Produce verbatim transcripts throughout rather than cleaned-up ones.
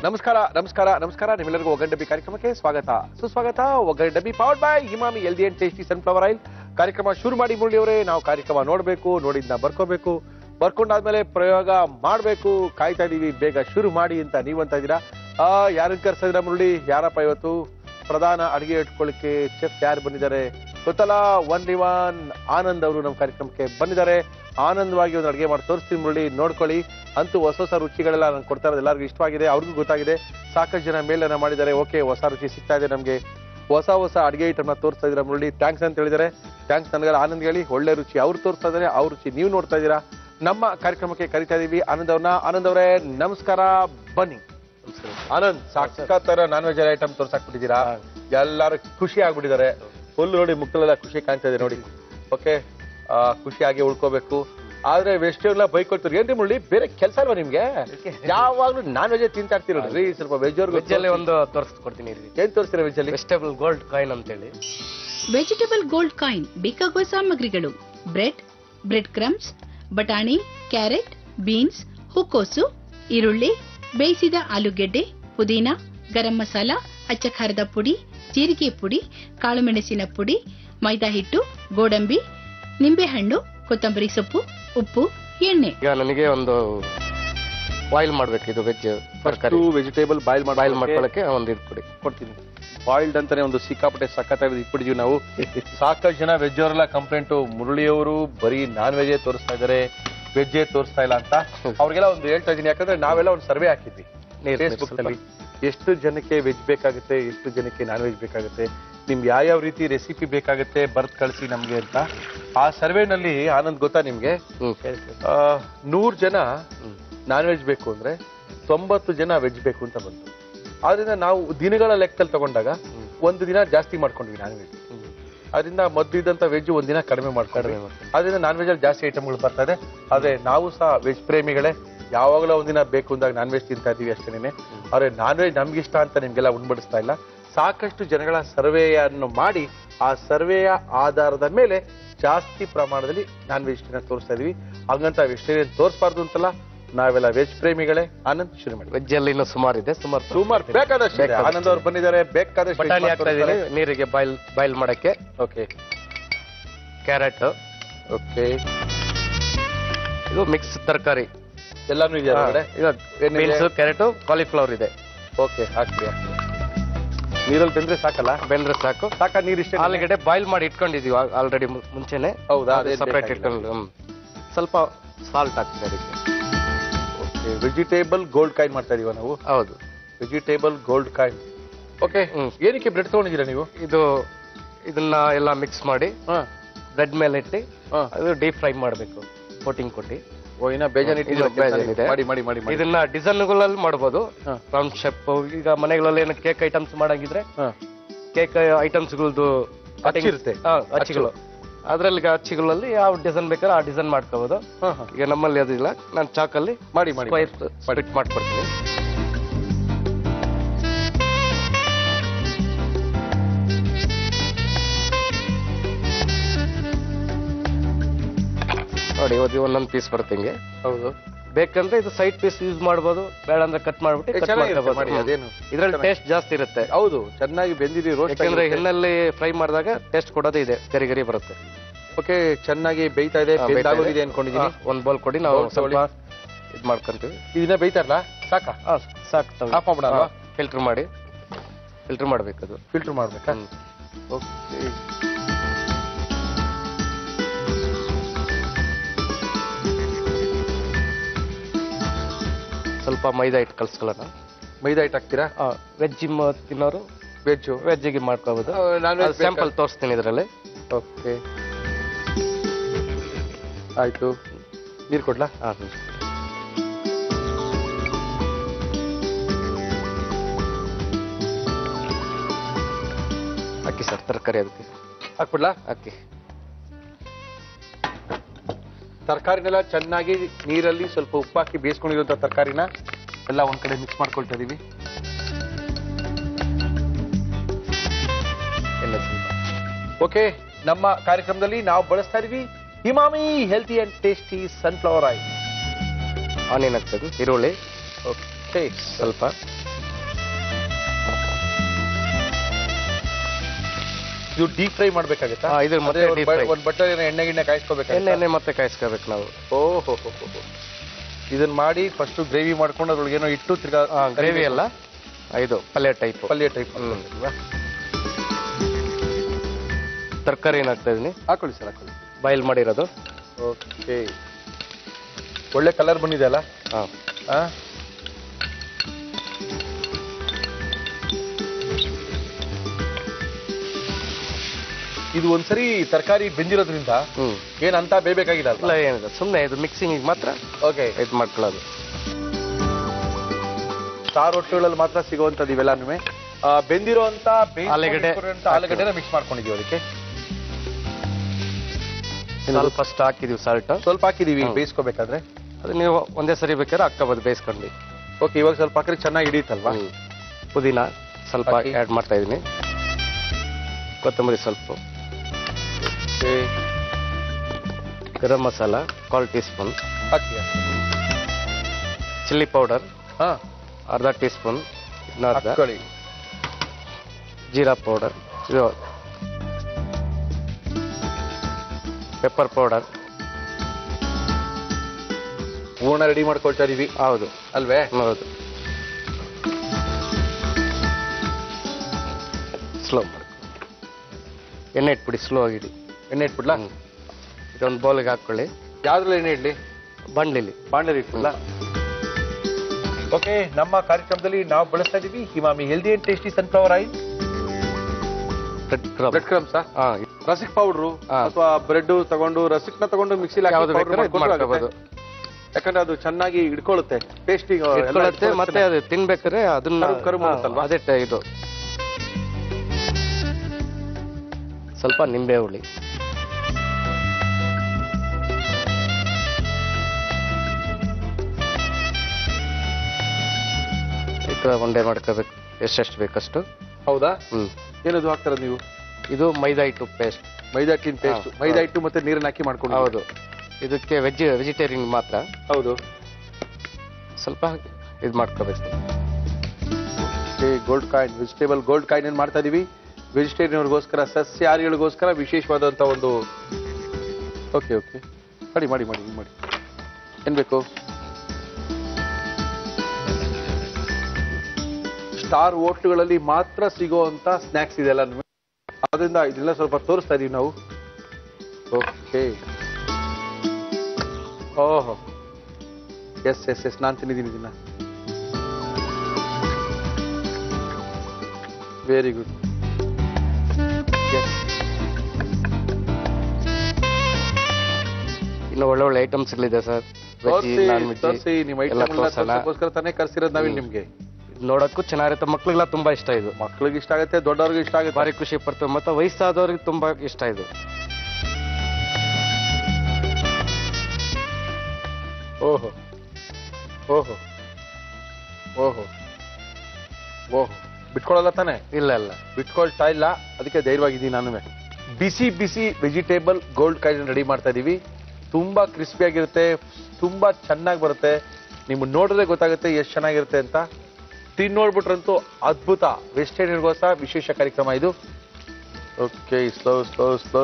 ನಮಸ್ಕಾರ ನಮಸ್ಕಾರ ನಮಸ್ಕಾರ ನಿಮ್ಮೆಲ್ಲರಿಗೂ ಒಗ್ಗರಣೆ ಡಬ್ಬಿ ಕಾರ್ಯಕ್ರಮಕ್ಕೆ ಸ್ವಾಗತ ಸುಸ್ವಾಗತ. ಒಗ್ಗರಣೆ ಡಬ್ಬಿ powered by Emami healthy and tasty sunflower oil. ಕಾರ್ಯಕ್ರಮ ಶುರು ಮಾಡಿ ಮುರಳಿ ಅವರೇ. ನಾವು ಕಾರ್ಯಕ್ರಮ ನೋಡ್ಬೇಕು, ನೋಡಿದ್ನ ಬರ್ಕೋಬೇಕು, ಬರ್ಕೊಂಡಾದ್ಮೇಲೆ ಪ್ರಯೋಗ ಮಾಡ್ಬೇಕು. ಕಾಯ್ತಾ ಇದೀವಿ, ಬೇಗ ಶುರು ಮಾಡಿ ಅಂತ ನೀವಂತ ಇದ್ದೀರಾ. ಆ ಯಾರನ್ನ ಕರ್ಸಿದ್ರ ಮುರಳಿ? ಯಾರಪ್ಪ ಇವತ್ತು ಪ್ರಧಾನ ಅಡಿಗೆ ಇಟ್ಕೊಳ್ಳಿಕ್ಕೆ ಚೆಫ್ ಯಾರು ಬಂದಿದ್ದಾರೆ ಗೊತ್ತಲ್ಲ? ಒನ್ ಒನ್ ಆನಂದ್ ಅವರು ನಮ್ಮ ಕಾರ್ಯಕ್ರಮಕ್ಕೆ ಬಂದಿದ್ದಾರೆ. ಆನಂದವಾಗಿ ಒಂದು ಅಡುಗೆ ಮಾಡಿ ತೋರಿಸ್ತೀನಿ ಮುರಳಿ, ನೋಡ್ಕೊಳ್ಳಿ. ಅಂತೂ ಹೊಸ ಹೊಸ ರುಚಿಗಳೆಲ್ಲ ನಂಗೆ ಕೊಡ್ತಾ ಇರೋದು ಎಲ್ಲರಿಗೂ ಇಷ್ಟವಾಗಿದೆ, ಅವ್ರಿಗೂ ಗೊತ್ತಾಗಿದೆ. ಸಾಕಷ್ಟು ಜನ ಮೇಲೆನ ಮಾಡಿದ್ದಾರೆ. ಓಕೆ, ಹೊಸ ರುಚಿ ಸಿಗ್ತಾ ಇದೆ ನಮಗೆ, ಹೊಸ ಹೊಸ ಅಡುಗೆ ಐಟಮ್ನ ತೋರಿಸ್ತಾ ಇದ್ದೀರಾ ಮುರಳಿ. ಥ್ಯಾಂಕ್ಸ್ ಅಂತ ಹೇಳಿದ್ದಾರೆ. ಥ್ಯಾಂಕ್ಸ್ ನನಗೆಲ್ಲ ಆನಂದ್ ಹೇಳಿ. ಒಳ್ಳೆ ರುಚಿ ಅವ್ರು ತೋರಿಸ್ತಾ ಇದ್ದಾರೆ, ಅವ್ರ ರುಚಿ ನೀವು ನೋಡ್ತಾ ಇದ್ದೀರಾ. ನಮ್ಮ ಕಾರ್ಯಕ್ರಮಕ್ಕೆ ಕರಿತಾ ಇದೀವಿ ಆನಂದ್ ಅವ್ರನ್ನ. ಆನಂದ್ ಅವರೇ ನಮಸ್ಕಾರ, ಬನ್ನಿ. ಆನಂದ್, ಸಾಕ್ಷಾತ್ತರ ನಾನ್ ವೆಜ್ ಐಟಮ್ ತೋರ್ಸಾಕ್ಬಿಟ್ಟಿದ್ದೀರಾ, ಎಲ್ಲಾರು ಖುಷಿ ಆಗ್ಬಿಟ್ಟಿದ್ದಾರೆ. ಫುಲ್ ನೋಡಿ, ಮುಕ್ಕಳೆಲ್ಲ ಖುಷಿ ಕಾಣ್ತಾ ಇದೆ ನೋಡಿ. ಓಕೆ, ಖುಷಿಯಾಗಿ ಉಳ್ಕೋಬೇಕು. ಆದ್ರೆ ವೆಸ್ಟ್ ಎಲ್ಲ ಬೈಕ್ ಕೊಡ್ತೀರಿ ಏನ್ರಿ ಮುರಳಿ? ಬೇರೆ ಕೆಲಸ ಅಲ್ವಾ ನಿಮ್ಗೆ? ಯಾವಾಗ್ಲೂ ನಾನ್ ವೆಜ್ ತಿಂತಾ ಇರ್ತೀರಲ್ರಿ, ಸ್ವಲ್ಪ ವೆಜ್ ಅವ್ರಿಗೆ ವೆಜ್ ಅಲ್ಲಿ ಒಂದು ತೋರಿಸ್ಕೊಡ್ತೀನಿ. ಏನ್ ತೋರಿಸ್ತೀರಾ ವೆಜ್ ಅಲ್ಲಿ? ವೆಜಿಟೇಬಲ್ ಗೋಲ್ಡ್ ಕಾಯಿನ್ ಅಂತ ಹೇಳಿ. ವೆಜಿಟೇಬಲ್ ಗೋಲ್ಡ್ ಕಾಯಿನ್ ಬೇಕಾಗುವ ಸಾಮಗ್ರಿಗಳು: ಬ್ರೆಡ್, ಬ್ರೆಡ್ ಕ್ರಮ್ಸ್, ಬಟಾಣಿ, ಕ್ಯಾರೆಟ್, ಬೀನ್ಸ್, ಹೂಕೋಸು, ಈರುಳ್ಳಿ, ಬೇಯಿಸಿದ ಆಲೂಗೆಡ್ಡೆ, ಪುದೀನ, ಗರಂ ಮಸಾಲ, ಅಚ್ಚ ಖಾರದ ಪುಡಿ, ಜೀರಿಗೆ ಪುಡಿ, ಕಾಳುಮೆಣಸಿನ ಪುಡಿ, ಮೈದಾ ಹಿಟ್ಟು, ಗೋಡಂಬಿ, ನಿಂಬೆಹಣ್ಣು, ಕೊತ್ತಂಬರಿ ಸೊಪ್ಪು, ಉಪ್ಪು, ಎಣ್ಣೆ. ಈಗ ನನಗೆ ಒಂದು ಬಾಯ್ಲ್ ಮಾಡ್ಬೇಕು. ಇದು ವೆಜ್ ತರಕಾರಿ ವೆಜಿಟೇಬಲ್ ಬಾಯ್ಲ್ ಬಾಯ್ಲ್ ಮಾಡ್ಕೊಳ್ಳಕ್ಕೆ ಒಂದು ಇದು ಕೊಡಿ. ಕೊಡ್ತೀನಿ. ಬಾಯ್ಲ್ಡ್ ಅಂತಾನೆ ಒಂದು ಸಿಕ್ಕಾಪಟ್ಟೆ ಸಖತ್ತಾಗಿ ಇಟ್ಬಿಟ್ಟಿದೀವಿ ನಾವು. ಸಾಕಷ್ಟು ಜನ ವೆಜ್ ಅವರೆಲ್ಲ ಕಂಪ್ಲೇಂಟು, ಮುರಳಿಯವರು ಬರೀ ನಾನ್ ವೆಜ್ ತೋರಿಸ್ತಾ ಇದಾರೆ, ವೆಜ್ಜೇ ತೋರಿಸ್ತಾ ಇಲ್ಲ ಅಂತ. ಅವ್ರಿಗೆಲ್ಲ ಒಂದು ಹೇಳ್ತಾ ಇದೀನಿ, ಯಾಕಂದ್ರೆ ನಾವೆಲ್ಲ ಒಂದು ಸರ್ವೆ ಹಾಕಿದ್ವಿ ಫೇಸ್ಬುಕ್ ಅಲ್ಲಿ. ಎಷ್ಟು ಜನಕ್ಕೆ ವೆಜ್ ಬೇಕಾಗುತ್ತೆ, ಎಷ್ಟು ಜನಕ್ಕೆ ನಾನ್ ವೆಜ್ ಬೇಕಾಗುತ್ತೆ, ನಿಮ್ಗೆ ಯಾವ್ಯಾವ ರೀತಿ ರೆಸಿಪಿ ಬೇಕಾಗುತ್ತೆ ಬರ್ತ್ ಕಳಿಸಿ ನಮ್ಗೆ ಅಂತ. ಆ ಸರ್ವೆನಲ್ಲಿ ಆನಂದ್ ಗೊತ್ತಾ ನಿಮ್ಗೆ, ನೂರ್ ಜನ ನಾನ್ ವೆಜ್ ಬೇಕು ಅಂದ್ರೆ ತೊಂಬತ್ತು ಜನ ವೆಜ್ ಬೇಕು ಅಂತ ಬಂತು. ಆದ್ರಿಂದ ನಾವು ದಿನಗಳ ಲೆಕ್ಕದಲ್ಲಿ ತಗೊಂಡಾಗ ಒಂದು ದಿನ ಜಾಸ್ತಿ ಮಾಡ್ಕೊಂಡ್ವಿ ನಾನ್ ವೆಜ್. ಅದರಿಂದ ಮೊದಲಿದ್ದಂತ ವೆಜ್ ಒಂದಿನ ಕಡಿಮೆ ಮಾಡ್ಕೊಂಡ್ವಿ. ಅದರಿಂದ ನಾನ್ ವೆಜ್ ಅಲ್ಲಿ ಜಾಸ್ತಿ ಐಟಮ್ಗಳು ಬರ್ತಾ ಇದೆ. ಆದ್ರೆ ನಾವು ಸಹ ವೆಜ್ ಪ್ರೇಮಿಗಳೇ, ಯಾವಾಗಲೂ ಒಂದಿನ ಬೇಕು ಅಂದಾಗ ನಾನ್ ವೆಜ್ ತಿಂತಾ ಇದೀವಿ ಅಷ್ಟೇನೆ. ಆದ್ರೆ ನಾನ್ ವೆಜ್ ನಮ್ಗಿಷ್ಟ ಅಂತ ನಿಮ್ಗೆಲ್ಲ ಉಣ್ಬಡಿಸ್ತಾ ಇಲ್ಲ. ಸಾಕಷ್ಟು ಜನಗಳ ಸರ್ವೆಯನ್ನು ಮಾಡಿ ಆ ಸರ್ವೆಯ ಆಧಾರದ ಮೇಲೆ ಜಾಸ್ತಿ ಪ್ರಮಾಣದಲ್ಲಿ ನಾನ್ ವೆಜಿಟೇರಿಯನ್ ತೋರಿಸ್ತಾ ಇದೀವಿ. ಹಂಗಂತ ವೆಜಿಟೇರಿಯನ್ ತೋರಿಸಬಾರ್ದು ಅಂತಲ್ಲ, ನಾವೆಲ್ಲ ವೆಜ್ ಪ್ರೇಮಿಗಳೇ. ಆನಂದ್ ಶುರು ಮಾಡಿ. ವೆಜ್ ಅಲ್ಲಿ ಇನ್ನೂ ಸುಮಾರು ಇದೆ, ಸುಮಾರು ಸುಮಾರು ಬೇಕಾದಷ್ಟು. ಆನಂದ್ ಅವ್ರು ಬಂದಿದ್ದಾರೆ, ಬೇಕಾದಷ್ಟು ಬಟಾಣಿ ಹಾಕ್ತಾ ಇದ್ದಾರೆ ನೀರಿಗೆ ಬಾಯ್ಲ್ ಬಾಯ್ಲ್ ಮಾಡಕ್ಕೆ. ಓಕೆ, ಕ್ಯಾರೆಟ್, ಓಕೆ, ಇದು ಮಿಕ್ಸ್ ತರಕಾರಿ ಎಲ್ಲಾನು ಇದೆ. ಬೀನ್ಸ್, ಕ್ಯಾರೆಟ್, ಕಾಲಿಫ್ಲವರ್ ಇದೆ. ಓಕೆ, ಹಾಕ್ತೀವಿ. ನೀರಲ್ಲಿ ಬೆಂದ್ರೆ ಸಾಕಲ್ಲ? ಬೆಂದ್ರೆ ಸಾಕು. ಸಾಕ ನೀರು ಇಷ್ಟೇ. ಆಲೂಗಡ್ಡೆ ಬಾಯ್ಲ್ ಮಾಡಿ ಇಟ್ಕೊಂಡಿದೀವಿ ಆಲ್ರೆಡಿ ಮುಂಚೆನೆ. ಹೌದಾ? ಸಪರೇಟ್ ಇಟ್ಕೊಂಡು ಸ್ವಲ್ಪ ಸಾಲ್ಟ್ ಹಾಕ್ತೀವಿ ಅದಕ್ಕೆ. ಓಕೆ, ವೆಜಿಟೇಬಲ್ ಗೋಲ್ಡ್ ಕಾಯಿನ್ ಮಾಡ್ತಾ ಇದೀವ ನಾವು. ಹೌದು, ವೆಜಿಟೇಬಲ್ ಗೋಲ್ಡ್ ಕಾಯಿನ್. ಓಕೆ, ಏನಕ್ಕೆ ಬ್ರೆಡ್ ತಗೊಂಡಿದ್ದೀರಾ ನೀವು? ಇದು ಇದನ್ನ ಎಲ್ಲ ಮಿಕ್ಸ್ ಮಾಡಿ ಬ್ರೆಡ್ ಮೇಲೆ ಇಟ್ಟು ಅದು ಡೀಪ್ ಫ್ರೈ ಮಾಡಬೇಕು, ಕೋಟಿಂಗ್ ಕೊಟ್ಟಿ. ಓ, ಇನ್ನ ಬೇಜಾನ್ ಇಟ್ಟಿದೆ. ಮಾಡಿ ಮಾಡಿ ಮಾಡಿ ಮಾಡಿ. ಇದನ್ನ ಡಿಸೈನ್ಗಳಲ್ಲಿ ಮಾಡಬಹುದು. Round shape. ಈಗ ಮನೆಗಳಲ್ಲಿ ಏನೋ ಕೇಕ್ ಐಟಮ್ಸ್ ಮಾಡಂಗಿದ್ರೆ ಕೇಕ್ ಐಟಮ್ಸ್ ಗಳದ್ದು ಇರುತ್ತೆ, ಅಚ್ಚಿಗಳು. ಅದ್ರಲ್ಲಿ ಅಚ್ಚಿಗಳಲ್ಲಿ ಯಾವ ಡಿಸೈನ್ ಬೇಕಾದ್ರೆ ಆ ಡಿಸೈನ್ ಮಾಡ್ಕೋಬಹುದು. ಈಗ ನಮ್ಮಲ್ಲಿ ಅದಿಲ್ಲ, ನಾನು ಚಾಕಲ್ಲಿ ಮಾಡಿ ಮಾಡಿ ಸ್ಪ್ಲಿಟ್ ಮಾಡ್ಕೊಡ್ತೀನಿ. ನೋಡಿ, ಒಂದೊಂದು ಪೀಸ್ ಬರುತ್ತೆ ಹಿಂಗೆ. ಹೌದು, ಬೇಕಂದ್ರೆ ಇದು ಸೈಡ್ ಪೀಸ್ ಯೂಸ್ ಮಾಡಬಹುದು, ಬೇಡ ಅಂದ್ರೆ ಕಟ್ ಮಾಡ್ಬಿಟ್ಟು ಇದ್ರಲ್ಲಿ ಟೇಸ್ಟ್ ಜಾಸ್ತಿ ಇರುತ್ತೆ. ಹೌದು, ಚೆನ್ನಾಗಿ ಬೆಂದಿದೆ ರೋಸ್ಟ್. ಯಾಕಂದ್ರೆ ಎಣ್ಣೆಲ್ಲಿ ಫ್ರೈ ಮಾಡಿದಾಗ ಟೇಸ್ಟ್ ಕೊಡೋದೇ ಇದೆ, ಗರಿ ಗರಿ ಬರುತ್ತೆ. ಓಕೆ, ಚೆನ್ನಾಗಿ ಬೇಯ್ತಾ ಇದೆ, ಬೆಂದಾಗೋಗಿದೆ ಅನ್ಕೊಂಡಿದೀನಿ. ಒಂದ್ ಬೌಲ್ ಕೊಡಿ, ನಾವು ಸ್ವಲ್ಪ ಇದ್ ಮಾಡ್ಕೊಂತೀವಿ. ಇದನ್ನ ಬೇಯ್ತಾರಲ್ಲ, ಸಾಕಾ? ಸಾಕು. ಆಫ್ ಮಾಡ್ಬಿಡಲ್ವಾ? ಫಿಲ್ಟರ್ ಮಾಡಿ ಫಿಲ್ಟರ್ ಮಾಡ್ಬೇಕು. ಅದು ಫಿಲ್ಟರ್ ಮಾಡ್ಬೇಕಾ? ಓಕೆ, ಸ್ವಲ್ಪ ಮೈದಾ ಹಿಟ್ಟು ಕಲ್ಸ್ಕೊಳ್ಳೋಣ. ಮೈದಾ ಹಿಟ್ಟು ಹಾಕ್ತೀರಾ? ವೆಜ್ ತಿನ್ನೋರು ವೆಜ್ ವೆಜ್ಜಿಗೆ ಮಾಡ್ಕೋಬಹುದು. ಸ್ಯಾಂಪಲ್ ತೋರಿಸ್ತೀನಿ ಇದರಲ್ಲಿ. ಓಕೆ, ಆಯ್ತು. ನೀರು ಕೊಡ್ಲಾ? ಅಕ್ಕಿ ಸರ್, ತರಕಾರಿ ಅದಕ್ಕೆ ಹಾಕ್ಬಿಡ್ಲಾ? ಅಕ್ಕಿ ತರಕಾರಿನೆಲ್ಲ ಚೆನ್ನಾಗಿ ನೀರಲ್ಲಿ ಸ್ವಲ್ಪ ಉಪ್ಪು ಹಾಕಿ ಬೇಯಿಸ್ಕೊಂಡಿರುವಂತ ತರಕಾರಿನ ಎಲ್ಲ ಒಂದ್ ಕಡೆ ಮಿಕ್ಸ್ ಮಾಡ್ಕೊಳ್ತಾ ಇದೀವಿ. ಓಕೆ, ನಮ್ಮ ಕಾರ್ಯಕ್ರಮದಲ್ಲಿ ನಾವು ಬಳಸ್ತಾ ಇದೀವಿ Emami healthy and tasty sunflower oil. Onion ಹಾಕ್ಬೇಕು, ಈರುಳ್ಳಿ ಓಕೆ, ಸ್ವಲ್ಪ ಇದು ಡೀಪ್ ಫ್ರೈ ಮಾಡ್ಬೇಕಾಗತ್ತಾ? ಹಾ, ಇದು ಮತ್ತೆ deep fry. ಒಂದ್ ಬಟ್ಟೆ ಎಣ್ಣೆ ಗಿಣ್ಣೆ ಕಾಯಿಸ್ಕೋಬೇಕು. ಎಣ್ಣೆ ಎಣ್ಣೆ ಮತ್ತೆ ಕಾಯಿಸ್ಕೋಬೇಕು ನಾವು. ಓಹೋ ಇದನ್ನ ಮಾಡಿ ಫಸ್ಟ್ ಗ್ರೇವಿ ಮಾಡ್ಕೊಂಡು ಅದ್ರೊಳಗೆ ಏನೋ ಇಟ್ಟು ತಿರ್ಗಾ ಗ್ರೇವಿ ಅಲ್ಲ, ಇದು ಪಲ್ಯ ಟೈಪ್. ಪಲ್ಯ ಟೈಪ್ ತರಕಾರಿ ಏನ್ ಹಾಕ್ತಾ ಇದೀನಿ. ಹಾಕೊಳ್ಳಿ ಸರ್, ಹಾಕೊಳ್ಳಿ. ಬಾಯ್ಲ್ ಮಾಡಿರೋದು. ಓಕೆ, ಒಳ್ಳೆ ಕಲರ್ ಬಂದಿದೆ ಅಲ್ಲ? ಹಾ. ಹಾ, ಇದು ಒಂದ್ಸರಿ ತರಕಾರಿ ಬೆಂದಿರೋದ್ರಿಂದ ಏನಂತ ಬೇಯಬೇಕಾಗಿಲ್ಲ. ಇಲ್ಲ, ಏನಿದೆ, ಸುಮ್ಮನೆ ಇದು ಮಿಕ್ಸಿಂಗ್ ಮಾತ್ರ. ಓಕೆ, ಇದು ಮಾಡ್ಕೊಳ್ಳೋದು. ಸ್ಟಾರ್ ಹೋಟೆಲ್ಗಳಲ್ಲಿ ಮಾತ್ರ ಸಿಗುವಂತದ್ದು ಇವೆಲ್ಲ. ಬೆಂದಿರೋ ಅಂತ ಆಲೂಗಡ್ಡೆ ಆಲೂಗಡ್ಡೆನ ಮಿಕ್ಸ್ ಮಾಡ್ಕೊಂಡಿದೀವಿ. ಅದಕ್ಕೆ ಸ್ವಲ್ಪ ಫಸ್ಟ್ ಹಾಕಿದೀವಿ ಸಾಲ್ಟ್. ಸ್ವಲ್ಪ ಹಾಕಿದೀವಿ ಬೇಯಿಸ್ಕೋಬೇಕಾದ್ರೆ. ಅದು ನೀವು ಒಂದೇ ಸರಿ ಬೇಕಾದ್ರೆ ಹಾಕೋಬಹುದು ಬೇಯಿಸ್ಕೊಂಡು. ಓಕೆ, ಇವಾಗ ಸ್ವಲ್ಪ ಹಾಕಿದ್ರೆ ಚೆನ್ನಾಗಿ ಹಿಡಿಯುತ್ತಲ್ವಾ? ಪುದೀನ ಸ್ವಲ್ಪ ಆ್ಯಡ್ ಮಾಡ್ತಾ ಇದೀನಿ. ಕೊತ್ತಂಬರಿ ಸ್ವಲ್ಪ, ಗರಂ ಮಸಾಲ ಕಾಲ್ ಟೀ ಸ್ಪೂನ್ ಹಾಕಿ, ಚಿಲ್ಲಿ ಪೌಡರ್ ಹಾ ಅರ್ಧ ಟೀ ಸ್ಪೂನ್, ಹಾಕೊಳ್ಳಿ. ಜೀರಾ ಪೌಡರ್, ಇದು ಪೆಪ್ಪರ್ ಪೌಡರ್. ಹೂರ್ಣ ರೆಡಿ ಮಾಡ್ಕೊಳ್ತಾ ಇದೀವಿ. ಹೌದು ಅಲ್ವೇ? ಹೌದು. ಸ್ಲೋ ಮಾಡಿ ಎಣ್ಣೆ ಇಟ್ಬಿಡಿ, ಸ್ಲೋ ಆಗಿಡಿ. ಎಣ್ಣೆ ಇಟ್ಬಿಡ್ಲಾ? ಇದೊಂದು ಬೌಲ್ಗೆ ಹಾಕೊಳ್ಳಿ. ಯಾವ್ದ್ರಲ್ಲಿ ಎಣ್ಣೆ ಇಡ್ಲಿ? ಬಾಂಡ್ಲಿಲಿ. ಬಾಂಡ್ಲಿ ಇಟ್ಬಿಡ್ಲಾ? ಓಕೆ, ನಮ್ಮ ಕಾರ್ಯಕ್ರಮದಲ್ಲಿ ನಾವು ಬಳಸ್ತಾ ಇದೀವಿ Emami healthy and tasty sunflower oil. Bread crumbs, rusk powder ಅಥವಾ ಬ್ರೆಡ್ ತಗೊಂಡು ರಸಿಕ್ನ ತಗೊಂಡು ಮಿಕ್ಸಿಲಿ ಹಾಕಬಹುದು. ಯಾಕಂದ್ರೆ ಅದು ಚೆನ್ನಾಗಿ ಹಿಡ್ಕೊಳ್ಳುತ್ತೆ, ಟೇಸ್ಟಿಂಗ್ ಹಿಡ್ಕೊಳ್ಳುತ್ತೆ. ಮತ್ತೆ ಅದು ತಿನ್ಬೇಕಾದ್ರೆ ಅದನ್ನ ಕರು ಮಾಡುತ್ತಲ್ವಾ? ಅದೇ ಇದು. ಸ್ವಲ್ಪ ನಿಂಬೆ ಹುಳಿ, ಒಂದೇ ಮಾಡ್ಕೋಬೇಕು, ಎಷ್ಟೆಷ್ಟು ಬೇಕಷ್ಟು. ಹೌದಾ? ಹ್ಮ್. ಏನದು ಹಾಕ್ತಾರ ನೀವು? ಇದು ಮೈದಾ ಹಿಟ್ಟು ಪೇಸ್ಟ್. ಮೈದಾ ಹಿಟ್ಟಿನ ಪೇಸ್ಟ್. ಮೈದಾ ಹಿಟ್ಟು ಮತ್ತೆ ನೀರನ್ನ ಹಾಕಿ ಮಾಡ್ಕೊಂಡು. ಹೌದು. ಇದಕ್ಕೆ ವೆಜ್ ವೆಜಿಟೇರಿಯನ್ ಮಾತ್ರ. ಹೌದು. ಸ್ವಲ್ಪ ಇದು ಮಾಡ್ಕೋಬೇಕು. Gold coin, vegetable gold coin ಏನ್ ಮಾಡ್ತಾ ಇದೀವಿ ವೆಜಿಟೇರಿಯನ್ ಅವ್ರಿಗೋಸ್ಕರ, ಸಸ್ಯಾಹಾರಿಗಳಿಗೋಸ್ಕರ ವಿಶೇಷವಾದಂತ ಒಂದು. ಓಕೆ ಓಕೆ, ಮಾಡಿ ಮಾಡಿ ಮಾಡಿ ಮಾಡಿ. ಏನ್ ಬೇಕು? ಸ್ಟಾರ್ ಹೋಟ್ಲುಗಳಲ್ಲಿ ಮಾತ್ರ ಸಿಗುವಂತ ಸ್ನಾಕ್ಸ್ ಇದೆಲ್ಲ. ಅದರಿಂದ ಇದೆಲ್ಲ ಸ್ವಲ್ಪ ತೋರಿಸ್ತಾ ಇದೀವಿ ನಾವು. ಓಕೆ, ಓಹೋ, ಎಸ್ ಎಸ್ ಎಸ್ ನಾನು ತಿಂದಿದ್ದೀನಿ ಇದನ್ನ. Very good. ಇನ್ನು ಒಳ್ಳೆ ಒಳ್ಳೆ ಐಟಮ್ಸ್ ಇದೆ ಸರ್. ತೋರಿಸಿ, ನಿಮ್ಮ ಐಟಮ್ಗೋಸ್ಕರ ತಾನೇ ಕರ್ಸಿರೋದು ನಾವಿಲ್ಲಿ ನಿಮ್ಗೆ. ನೋಡಕ್ಕೂ ಚೆನ್ನಾಗಿರುತ್ತೆ, ಮಕ್ಳಿಗೆಲ್ಲ ತುಂಬಾ ಇಷ್ಟ ಇದು. ಮಕ್ಳಿಗೆ ಇಷ್ಟ ಆಗುತ್ತೆ, ದೊಡ್ಡವ್ರಿಗೆ ಇಷ್ಟ ಆಗುತ್ತೆ, ಭಾರಿ ಖುಷಿ ಪಡ್ತೇವೆ. ಮತ್ತೆ ವಯಸ್ಸಾದವ್ರಿಗೆ ತುಂಬಾ ಇಷ್ಟ ಇದು. ಓಹೋ ಓಹೋ ಓಹೋ ಓಹೋ, ಬಿಟ್ಕೊಳ್ಳಲ್ಲ ತಾನೆ? ಇಲ್ಲ ಇಲ್ಲ, ಬಿಟ್ಕೊಳ್ತಾ ಇಲ್ಲ. ಅದಕ್ಕೆ ಧೈರ್ಯವಾಗಿದ್ದೀನಿ ನಾನು. ಬಿಸಿ ಬಿಸಿ ವೆಜಿಟೇಬಲ್ ಗೋಲ್ಡ್ ಕಾಯಿನ್ ರೆಡಿ ಮಾಡ್ತಾ ಇದೀವಿ. ತುಂಬಾ ಕ್ರಿಸ್ಪಿ ಆಗಿರುತ್ತೆ, ತುಂಬಾ ಚೆನ್ನಾಗಿ ಬರುತ್ತೆ. ನಿಮ್ಗೆ ನೋಡಿದ್ರೆ ಗೊತ್ತಾಗುತ್ತೆ ಎಷ್ಟು ಚೆನ್ನಾಗಿರುತ್ತೆ ಅಂತ. ತಿನ್ ನೋಡ್ಬಿಟ್ರಂತೂ ಅದ್ಭುತ. ವೆಜಿಟೇರಿಯನ್ಗೋಸ್ಕರ ವಿಶೇಷ ಕಾರ್ಯಕ್ರಮ ಇದು. Okay, slow slow slow.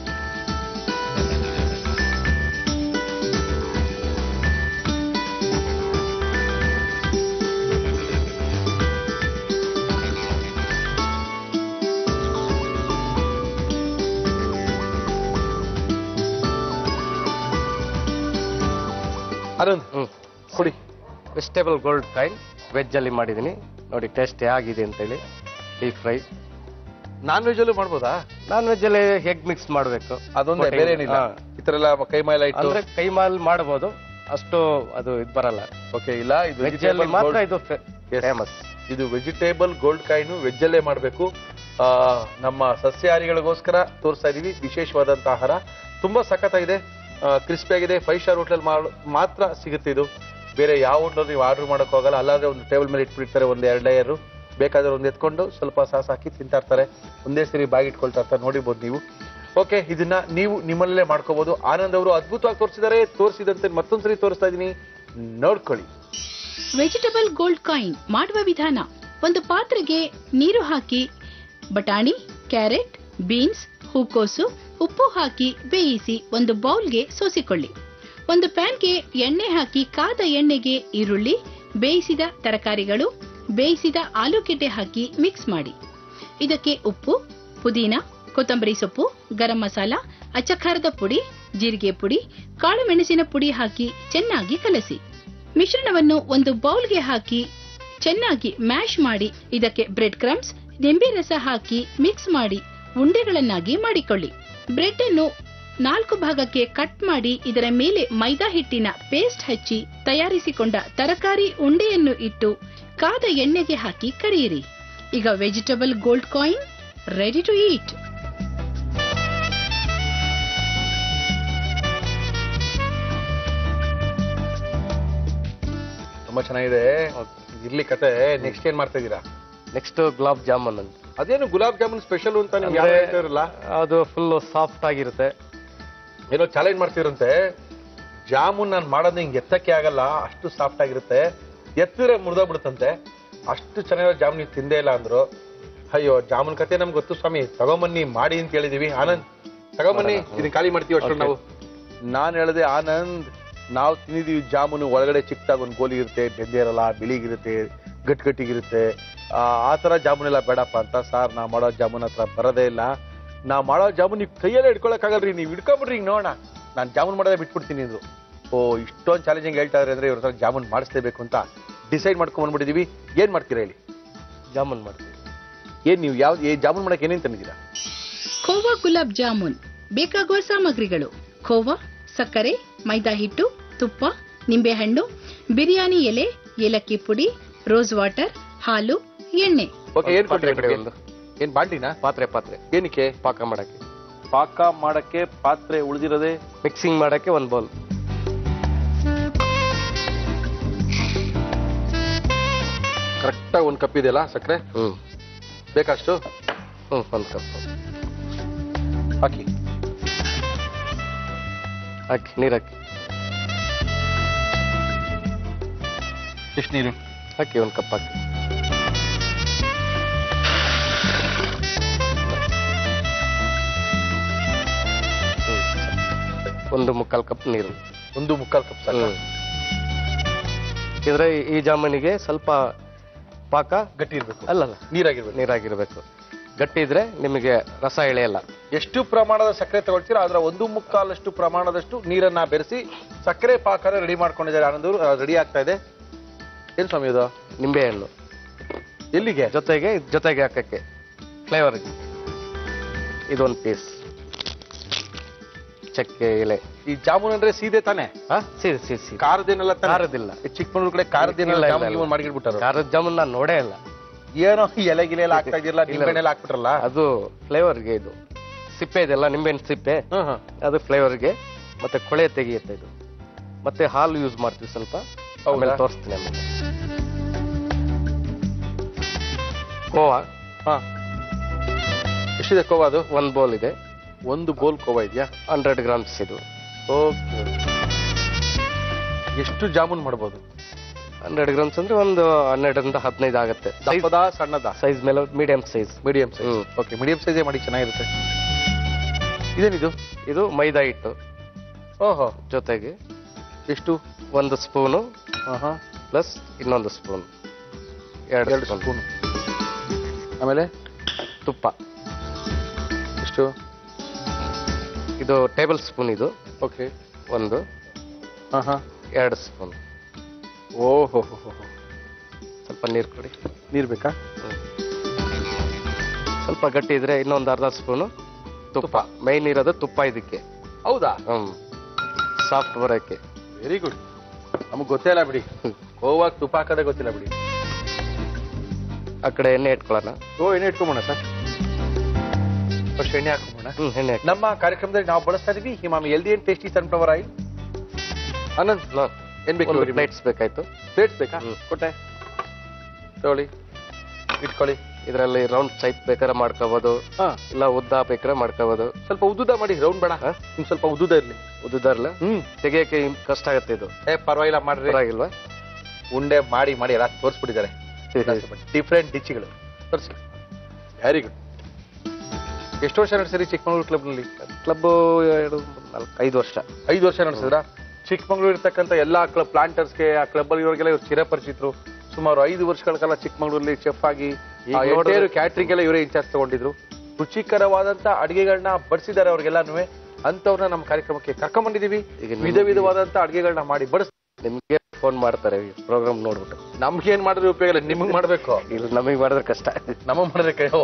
Arun, ಕೊಡಿ. ವೆಜಿಟೇಬಲ್ ಗೋಲ್ಡ್ ಕಾಯಿನ್ ವೆಜ್ ಅಲ್ಲಿ ಮಾಡಿದೀನಿ ನೋಡಿ, ಟೇಸ್ಟ್ ಹೇಗಿದೆ ಅಂತ ಹೇಳಿ. Deep fry. ನಾನ್ ವೆಜ್ ಅಲ್ಲೂ ಮಾಡ್ಬೋದಾ? ನಾನ್ ವೆಜ್ ಅಲ್ಲಿ ಎಗ್ ಮಿಕ್ಸ್ ಮಾಡಬೇಕು, ಅದೊಂದೇ, ಬೇರೆ ಏನಿಲ್ಲ. ಈ ತರ ಎಲ್ಲ ಕೈಮಾಲ ಇಟ್ಟು ಅಂದ್ರೆ ಕೈಮಾಲ್ ಮಾಡಬಹುದು, ಅಷ್ಟು ಅದು ಇದು ಬರಲ್ಲ. ಓಕೆ, ಇಲ್ಲ, ಇದು ವೆಜ್ ಅಲ್ಲಿ ಮಾತ್ರ ಇದು ಫೇಮಸ್. ಇದು ವೆಜಿಟೇಬಲ್ ಗೋಲ್ಡ್ ಕಾಯಿನ್ ವೆಜ್ ಅಲ್ಲೇ ಮಾಡಬೇಕು. ನಮ್ಮ ಸಸ್ಯಾಹಾರಿಗಳಿಗೋಸ್ಕರ ತೋರಿಸ್ತಾ ಇದೀವಿ. ವಿಶೇಷವಾದಂತ ಆಹಾರ, ತುಂಬಾ ಸಖತ್ತಾಗಿದೆ, ಕ್ರಿಸ್ಪಿ ಆಗಿದೆ. ಫೈವ್ ಸ್ಟಾರ್ ಹೋಟೆಲ್ ಮಾತ್ರ ಸಿಗುತ್ತೆ ಇದು. ಬೇರೆ ಯಾವ ಹೋಟೆಲ್ ನೀವು ಆರ್ಡರ್ ಮಾಡೋಕೆ ಹೋಗಲ್ಲ. ಅಲ್ಲಾದ್ರೆ ಒಂದು ಟೇಬಲ್ ಮೇಲೆ ಇಟ್ಬಿಡ್ತಾರೆ, ಒಂದ್ ಎರಡು ಲೇಯರು. ಬೇಕಾದ್ರೆ ಒಂದು ಎತ್ಕೊಂಡು ಸ್ವಲ್ಪ ಸಾಸ್ ಹಾಕಿ ತಿಂತಾ ಇರ್ತಾರೆ, ಒಂದೇ ಸರಿ ಬಾಗಿ ಇಟ್ಕೊಳ್ತಾ ಇರ್ತಾರೆ, ನೋಡಿರ್ಬೋದು ನೀವು. ಓಕೆ, ಇದನ್ನ ನೀವು ನಿಮ್ಮಲ್ಲೇ ಮಾಡ್ಕೋಬಹುದು. ಆನಂದ್ ಅವರು ಅದ್ಭುತವಾಗಿ ತೋರಿಸಿದ್ದಾರೆ. ತೋರಿಸಿದಂತೆ ಮತ್ತೊಂದ್ಸರಿ ತೋರಿಸ್ತಾ ಇದೀನಿ, ನೋಡ್ಕೊಳ್ಳಿ. ವೆಜಿಟೇಬಲ್ ಗೋಲ್ಡ್ ಕಾಯಿನ್ ಮಾಡುವ ವಿಧಾನ: ಒಂದು ಪಾತ್ರೆಗೆ ನೀರು ಹಾಕಿ ಬಟಾಣಿ, ಕ್ಯಾರೆಟ್, ಬೀನ್ಸ್, ಹೂಕೋಸು, ಉಪ್ಪು ಹಾಕಿ ಬೇಯಿಸಿ ಒಂದು ಬೌಲ್ಗೆ ಸೋಸಿಕೊಳ್ಳಿ. ಒಂದು ಪ್ಯಾನ್ಗೆ ಎಣ್ಣೆ ಹಾಕಿ ಕಾದ ಎಣ್ಣೆಗೆ ಈರುಳ್ಳಿ, ಬೇಯಿಸಿದ ತರಕಾರಿಗಳು, ಬೇಯಿಸಿದ ಆಲೂಗೆಡ್ಡೆ ಹಾಕಿ ಮಿಕ್ಸ್ ಮಾಡಿ. ಇದಕ್ಕೆ ಉಪ್ಪು, ಪುದೀನ, ಕೊತ್ತಂಬರಿ ಸೊಪ್ಪು, ಗರಂ ಮಸಾಲ, ಅಚ್ಚಖಾರದ ಪುಡಿ, ಜೀರಿಗೆ ಪುಡಿ, ಕಾಳು ಮೆಣಸಿನ ಪುಡಿ ಹಾಕಿ ಚೆನ್ನಾಗಿ ಕಲಸಿ. ಮಿಶ್ರಣವನ್ನು ಒಂದು ಬೌಲ್ಗೆ ಹಾಕಿ ಚೆನ್ನಾಗಿ ಮ್ಯಾಶ್ ಮಾಡಿ ಇದಕ್ಕೆ ಬ್ರೆಡ್ ಕ್ರಮ್ಸ್, ನಿಂಬೆ ರಸ ಹಾಕಿ ಮಿಕ್ಸ್ ಮಾಡಿ ಉಂಡೆಗಳನ್ನಾಗಿ ಮಾಡಿಕೊಳ್ಳಿ. ಬ್ರೆಡ್ ಅನ್ನು ನಾಲ್ಕು ಭಾಗಕ್ಕೆ ಕಟ್ ಮಾಡಿ ಇದರ ಮೇಲೆ ಮೈದಾ ಹಿಟ್ಟಿನ ಪೇಸ್ಟ್ ಹಚ್ಚಿ ತಯಾರಿಸಿಕೊಂಡ ತರಕಾರಿ ಉಂಡೆಯನ್ನು ಇಟ್ಟು ಕಾದ ಎಣ್ಣೆಗೆ ಹಾಕಿ ಕರಿಯಿರಿ. ಈಗ vegetable gold coin ready to eat. ತುಂಬಾ ಚೆನ್ನಾಗಿದೆ. ಇರ್ಲಿ ಕತೆ. ನೆಕ್ಸ್ಟ್ ಏನ್ ಮಾಡ್ತಾ ಇದೀರಾ? ನೆಕ್ಸ್ಟ್ ಗುಲಾಬ್ ಜಾಮೂನ್ ಅಂತ. ಅದೇನು ಗುಲಾಬ್ ಜಾಮೂನ್ ಸ್ಪೆಷಲ್ ಅಂತ ನಿಮ್ಗೆ ಯಾರು ಹೇಳ್ತಾರಲ್ಲ? ಅದು ಫುಲ್ ಸಾಫ್ಟ್ ಆಗಿರುತ್ತೆ. ಏನೋ ಚಾಲೆಂಜ್ ಮಾಡ್ತಿರಂತೆ. ಜಾಮೂನ್ ನಾನು ಮಾಡೋದು ಹಿಂಗೆ ಎತ್ತಕ್ಕೆ ಆಗಲ್ಲ, ಅಷ್ಟು ಸಾಫ್ಟ್ ಆಗಿರುತ್ತೆ, ಎತ್ತಿದ್ರೆ ಮುರಿದೋಗ್ಬಿಡುತ್ತಂತೆ. ಅಷ್ಟು ಚೆನ್ನಾಗಿರೋ ಜಾಮೂನ್ ನೀವು ತಿಂದೇ ಇಲ್ಲ ಅಂದ್ರು. ಅಯ್ಯೋ, ಜಾಮೂನ್ ಕತೆ ನಮ್ಗೆ ಗೊತ್ತು ಸ್ವಾಮಿ, ತಗೊಂಬನ್ನಿ ಮಾಡಿ ಅಂತ ಹೇಳಿದೀವಿ. ಆನಂದ್ ತಗೊಂಬನ್ನಿ, ಇದನ್ನ ಖಾಲಿ ಮಾಡ್ತೀವಿ ಅಷ್ಟು ನಾವು. ನಾನ್ ಹೇಳಿದೆ ಆನಂದ್, ನಾವು ತಿಂದಿದೀವಿ ಜಾಮೂನು, ಒಳಗಡೆ ಚಿಕ್ಕದಾಗ ಒಂದು ಗೋಲಿ ಇರುತ್ತೆ, ಬೆಂದೆ ಇರಲ್ಲ, ಬಿಳಿಗಿರುತ್ತೆ, ಗಟ್ಟಿ ಗಟ್ಟಿಗಿರುತ್ತೆ. ಆ ತರ ಜಾಮೂನ್ ಎಲ್ಲ ಬೇಡಪ್ಪ ಅಂತ. ಸಾರ್ ನಾವ್ ಮಾಡೋ ಜಾಮೂನ್ ಹತ್ರ ಬರೋದೇ ಇಲ್ಲ. ನಾವ್ ಮಾಡೋ ಜಾಮೂನ್ ನೀವು ಕೈಯಲ್ಲೇ ಇಟ್ಕೊಳಕ್ಕಾಗಲ್ರಿ, ನೀವು ಇಟ್ಕೊಂಡ್ಬಿಡ್ರಿ ಈಗ ನೋಡೋಣ, ನಾನು ಜಾಮೂನ್ ಮಾಡೋದೇ ಬಿಟ್ಬಿಡ್ತೀನಿ ಅಂದ್ರು. ಓ, ಇಷ್ಟೊಂದು ಚಾಲೆಂಜಿಂಗ್ ಹೇಳ್ತಾ ಇದ್ರೆ ಅಂದ್ರೆ ಇವ್ರ ಹತ್ರ ಜಾಮೂನ್ ಮಾಡಿಸ್ಲೇಬೇಕು ಅಂತ ಡಿಸೈಡ್ ಮಾಡ್ಕೊಂಡ್ ಬಂದ್ಬಿಟ್ಟಿದೀವಿ. ಏನ್ ಮಾಡ್ತೀರಾ ಹೇಳಿ? ಜಾಮೂನ್ ಮಾಡ್ತೀವಿ. ಏನ್ ನೀವು ಯಾವ ಜಾಮೂನ್ ಮಾಡಕ್ಕೆ ಏನೇನ್ ತಂದಿದ್ದೀರಾ? ಖೋವಾ ಗುಲಾಬ್ ಜಾಮೂನ್ ಬೇಕಾಗುವ ಸಾಮಗ್ರಿಗಳು: ಖೋವಾ, ಸಕ್ಕರೆ, ಮೈದಾ ಹಿಟ್ಟು, ತುಪ್ಪ, ನಿಂಬೆಹಣ್ಣು, ಬಿರಿಯಾನಿ ಎಲೆ, ಏಲಕ್ಕಿ ಪುಡಿ, ರೋಸ್ ವಾಟರ್, ಹಾಲು, ಎಣ್ಣೆ. ಓಕೆ, ಏನ್ ಕೊಡ್ತೀರಾ? ಒಂದು ಏನ್ ಬಾಂಡ್ಲಿನ? ಪಾತ್ರೆ ಪಾತ್ರೆ ಏನಕ್ಕೆ? ಪಾಕ ಮಾಡಕ್ಕೆ. ಪಾಕ ಮಾಡಕ್ಕೆ ಪಾತ್ರೆ ಉಳಿದಿರೋದೆ. ಮಿಕ್ಸಿಂಗ್ ಮಾಡಕ್ಕೆ ಒಂದ್ ಬೌಲ್. ಕರೆಕ್ಟಾಗಿ ಒಂದ್ ಕಪ್ ಇದೆಯಲ್ಲ ಸಕ್ಕರೆ? ಹ್ಮ್, ಬೇಕಷ್ಟು? ಹ್ಮ್, ಒಂದ್ ಕಪ್ ಹಾಕಿ ಹಾಕಿ ನೀರ್ ಹಾಕಿ ಎಷ್ಟು ನೀರು ಹಾಕಿ ಒಂದ್ ಕಪ್ ಹಾಕಿ. ಒಂದು ಮುಕ್ಕಾಲ್ ಕಪ್ ನೀರು. ಒಂದು ಮುಕ್ಕಾಲ್ ಕಪ್ ಸಾಕು. ಇದ್ರೆ ಈ ಜಾಮೂನಿಗೆ ಸ್ವಲ್ಪ ಪಾಕ ಗಟ್ಟಿ ಇರ್ಬೇಕು. ಅಲ್ಲಲ್ಲ, ನೀರಾಗಿರ್ಬೇಕು. ನೀರಾಗಿರ್ಬೇಕು. ಗಟ್ಟಿ ಇದ್ರೆ ನಿಮಗೆ ರಸ ಎಳೆಯಲ್ಲ. ಎಷ್ಟು ಪ್ರಮಾಣದ ಸಕ್ಕರೆ ತಗೊಳ್ತೀರಾ ಅದರ ಒಂದು ಮುಕ್ಕಾಲಷ್ಟು ಪ್ರಮಾಣದಷ್ಟು ನೀರನ್ನ ಬೆರೆಸಿ ಸಕ್ಕರೆ ಪಾಕ ರೆಡಿ ಮಾಡ್ಕೊಂಡಿದ್ದಾರೆ. ಆನಂದ್ ರೆಡಿ ಆಗ್ತಾ ಇದೆ. ಏನ್ ಸ್ವಾಮಿ ಇದು? ನಿಂಬೆ ಹಣ್ಣು. ಎಲ್ಲಿಗೆ? ಜೊತೆಗೆ ಜೊತೆಗೆ ಹಾಕಕ್ಕೆ ಫ್ಲೇವರ್ಗೆ ಇದೊಂದು ಪೀಸ್. ಚಕ್ಕೆ ಎಲೆ. ಈ ಜಾಮೂನ್ ಅಂದ್ರೆ ಸೀದೆ ತಾನೆ? ಸೀದೆ ಸೀದೆ ಸೀದೆ. ಖಾರದೇನಲ್ಲ? ಖಾರದಿಲ್ಲ. ಚಿಕ್ಕಮಗಳೂರು ಕಡೆ ಖಾರದೇನಲ್ಲ ಮಾಡಿಬಿಟ್ಟಾರ. ಖಾರದ ಜಾಮೂನ್ ನಾನು ನೋಡೇ ಇಲ್ಲ. ಏನೋ ಎಲೆ ಗಿಲೆ ಎಲ್ಲ ಹಾಕ್ತಾ ಇದಿರಲ್ಲ, ನಿಂಬೆಹಣ್ಣೆಲ್ಲ ಹಾಕ್ಬಿಟ್ರಲ್ಲ. ಅದು ಫ್ಲೇವರ್ಗೆ. ಇದು ಸಿಪ್ಪೆ ಇದೆಲ್ಲ, ನಿಂಬೆಹಣ್ಣು ಸಿಪ್ಪೆ, ಅದು ಫ್ಲೇವರ್ಗೆ. ಮತ್ತೆ ಕೊಳೆ ತೆಗೆಯುತ್ತೆ ಇದು. ಮತ್ತೆ ಹಾಲು ಯೂಸ್ ಮಾಡ್ತೀವಿ ಸ್ವಲ್ಪ. ಆಮೇಲೆ ತೋರಿಸ್ತೀನಿ. ಆಮೇಲೆ ಕೋವಾ. ಹಾ, ಎಷ್ಟಿದೆ ಕೋವಾ? ಅದು ಒಂದ್ ಬೌಲ್ ಇದೆ. ಒಂದು ಬೋಲ್ ಕೋವಾ ಇದೆಯಾ? ಹಂಡ್ರೆಡ್ ಗ್ರಾಮ್ಸ್ ಇದು. ಓಕೆ. ಎಷ್ಟು ಜಾಮೂನ್ ಮಾಡ್ಬೋದು? ಹಂಡ್ರೆಡ್ ಗ್ರಾಮ್ಸ್ ಅಂದ್ರೆ ಒಂದು ಹನ್ನೆರಡರಿಂದ ಹದಿನೈದು ಆಗುತ್ತೆ. ದಪ್ಪದ ಸಣ್ಣದ? ಸೈಜ್ ಮೇಲೆ medium size. Medium size. Okay, medium ಸೈಜೇ ಮಾಡಿ, ಚೆನ್ನಾಗಿರುತ್ತೆ. ಇದೇನಿದು? ಇದು ಮೈದಾ ಹಿಟ್ಟು. ಓಹೋ. ಜೊತೆಗೆ ಎಷ್ಟು? ಒಂದು ಸ್ಪೂನು ಪ್ಲಸ್ ಇನ್ನೊಂದು ಸ್ಪೂನ್, ಎರಡು ಸ್ಪೂನ್. ಆಮೇಲೆ ತುಪ್ಪ. ಎಷ್ಟು? ಇದು ಟೇಬಲ್ ಸ್ಪೂನ್ ಇದು. ಓಕೆ. ಒಂದು ಎರಡು ಸ್ಪೂನ್. ಓಹೋ. ಸ್ವಲ್ಪ ನೀರು ಕೊಡಿ. ನೀರು ಬೇಕಾ? ಸ್ವಲ್ಪ ಗಟ್ಟಿ ಇದ್ರೆ ಇನ್ನೊಂದು ಅರ್ಧ ಸ್ಪೂನು ತುಪ್ಪ. ಮೈನ್ ಇರೋದು ತುಪ್ಪ ಇದಕ್ಕೆ. ಹೌದಾ? ಹ್ಮ್, ಸಾಫ್ಟ್ ಬರೋಕ್ಕೆ. Very good. ನಮಗ್ ಗೊತ್ತೇ ಇಲ್ಲ ಬಿಡಿ, ಹೋಗುವಾಗ ತುಪ್ಪ ಹಾಕೋದೇ ಗೊತ್ತಿಲ್ಲ ಬಿಡಿ. ಆ ಕಡೆ ಎಣ್ಣೆ ಇಟ್ಕೊಳ್ಳೋಣ. ಓ, ಎಣ್ಣೆ ಇಟ್ಕೊಂಬೋಣ ಸರ್. ಫಸ್ಟ್ ಎಣ್ಣೆ ಹಾಕೊಂಬೋಣ. ಹ್ಮ್, ಎಣ್ಣೆ. ನಮ್ಮ ಕಾರ್ಯಕ್ರಮದಲ್ಲಿ ನಾವು ಬಳಸ್ತಾ ಇದೀವಿ Emami healthy and tasty sunflower oil. Anand, ಏನ್ ಬೇಕು? ಪ್ಲೇಟ್ಸ್ ಬೇಕಾಯ್ತು. ಪ್ಲೇಟ್ಸ್ ಬೇಕಾ? ಕೊಟ್ಟೆ ತಗೊಳ್ಳಿ, ಇಟ್ಕೊಳ್ಳಿ. ಇದರಲ್ಲಿ ರೌಂಡ್ ಟೈಪ್ ಬೇಕಾದ್ರೆ ಮಾಡ್ಕೋಬಹುದು, ಇಲ್ಲ ಉದ್ದ ಬೇಕಾದ್ರೆ ಮಾಡ್ಕೋಬಹುದು. ಸ್ವಲ್ಪ ಉದ್ದುದ ಮಾಡಿ, ರೌಂಡ್ ಬೇಡ. ನಿಮ್ ಸ್ವಲ್ಪ ಉದ್ದುದ ಇರ್ಲಿ. ಉದ್ದುದ ಇರ್ಲಿ. ಹ್ಮ್, ತೆಗಿಯಕ್ಕೆ ಕಷ್ಟ ಆಗತ್ತೆ ಇದು. ಏ ಪರವಾಗಿಲ್ಲ, ಮಾಡ್ರಿ. ಪರವಾಗಿಲ್ವಾ? ಉಂಡೆ ಮಾಡಿ ಮಾಡಿ ಎಲ್ಲ ತೋರಿಸ್ಬಿಟ್ಟಿದ್ದಾರೆ. ಡಿಫ್ರೆಂಟ್ ಡಿಚ್ಗಳು ತೋರಿಸಿ. Very good. ಎಷ್ಟು ವರ್ಷ ನಡೆಸಿರಿ ಚಿಕ್ಕಮಗಳೂರು ಕ್ಲಬ್ ನಲ್ಲಿ? ಕ್ಲಬ್ ಎರಡು ನಾಲ್ಕು ಐದು ವರ್ಷ ಐದು ವರ್ಷ ನಡೆಸಿದ್ರ? ಚಿಕ್ಕಮಗಳೂರು ಇರ್ತಕ್ಕಂಥ ಎಲ್ಲಾ ಕ್ಲಬ್ ಪ್ಲಾಂಟರ್ಸ್ಗೆ ಆ ಕ್ಲಬ್ ಅಲ್ಲಿ ಇರೋರಿಗೆಲ್ಲ ಇವ್ರು ಚಿರಪರಿಚಿತರು. ಸುಮಾರು ಐದು ವರ್ಷಗಳ ಕಾಲ ಚಿಕ್ಕಮಗಳೂರಲ್ಲಿ ಚೆಫ್ ಆಗಿ ಕ್ಯಾಟ್ರಿಂಗ್ ಎಲ್ಲ ಇವರೇ ಇನ್ಚಾರ್ಜ್ ತಗೊಂಡಿದ್ರು. ರುಚಿಕರವಾದಂತ ಅಡಿಗೆಗಳನ್ನ ಬಡಿಸಿದ್ದಾರೆ ಅವ್ರಿಗೆಲ್ಲಾನು. ಅಂತವ್ರನ್ನ ನಮ್ಮ ಕಾರ್ಯಕ್ರಮಕ್ಕೆ ಕರ್ಕೊಂಡ್ ಬಂದಿದೀವಿ. ವಿಧ ವಿಧವಾದಂತ ಅಡಿಗೆಗಳನ್ನ ಮಾಡಿ ಬಡಿಸ್ ನಿಮ್ಗೆ ಫೋನ್ ಮಾಡ್ತಾರೆ ಪ್ರೋಗ್ರಾಮ್ ನೋಡ್ಬಿಟ್ಟು. ನಮ್ಗೆ ಏನ್ ಮಾಡಿದ್ರೆ ಉಪಯೋಗ ಇಲ್ಲ, ನಿಮಗ್ ಮಾಡ್ಬೇಕು. ಇಲ್ಲ ನಮಗ್ ಮಾಡಿದ್ರೆ ಕಷ್ಟ, ನಮಗ್ ಮಾಡಿದ್ರೆ ಕೈ.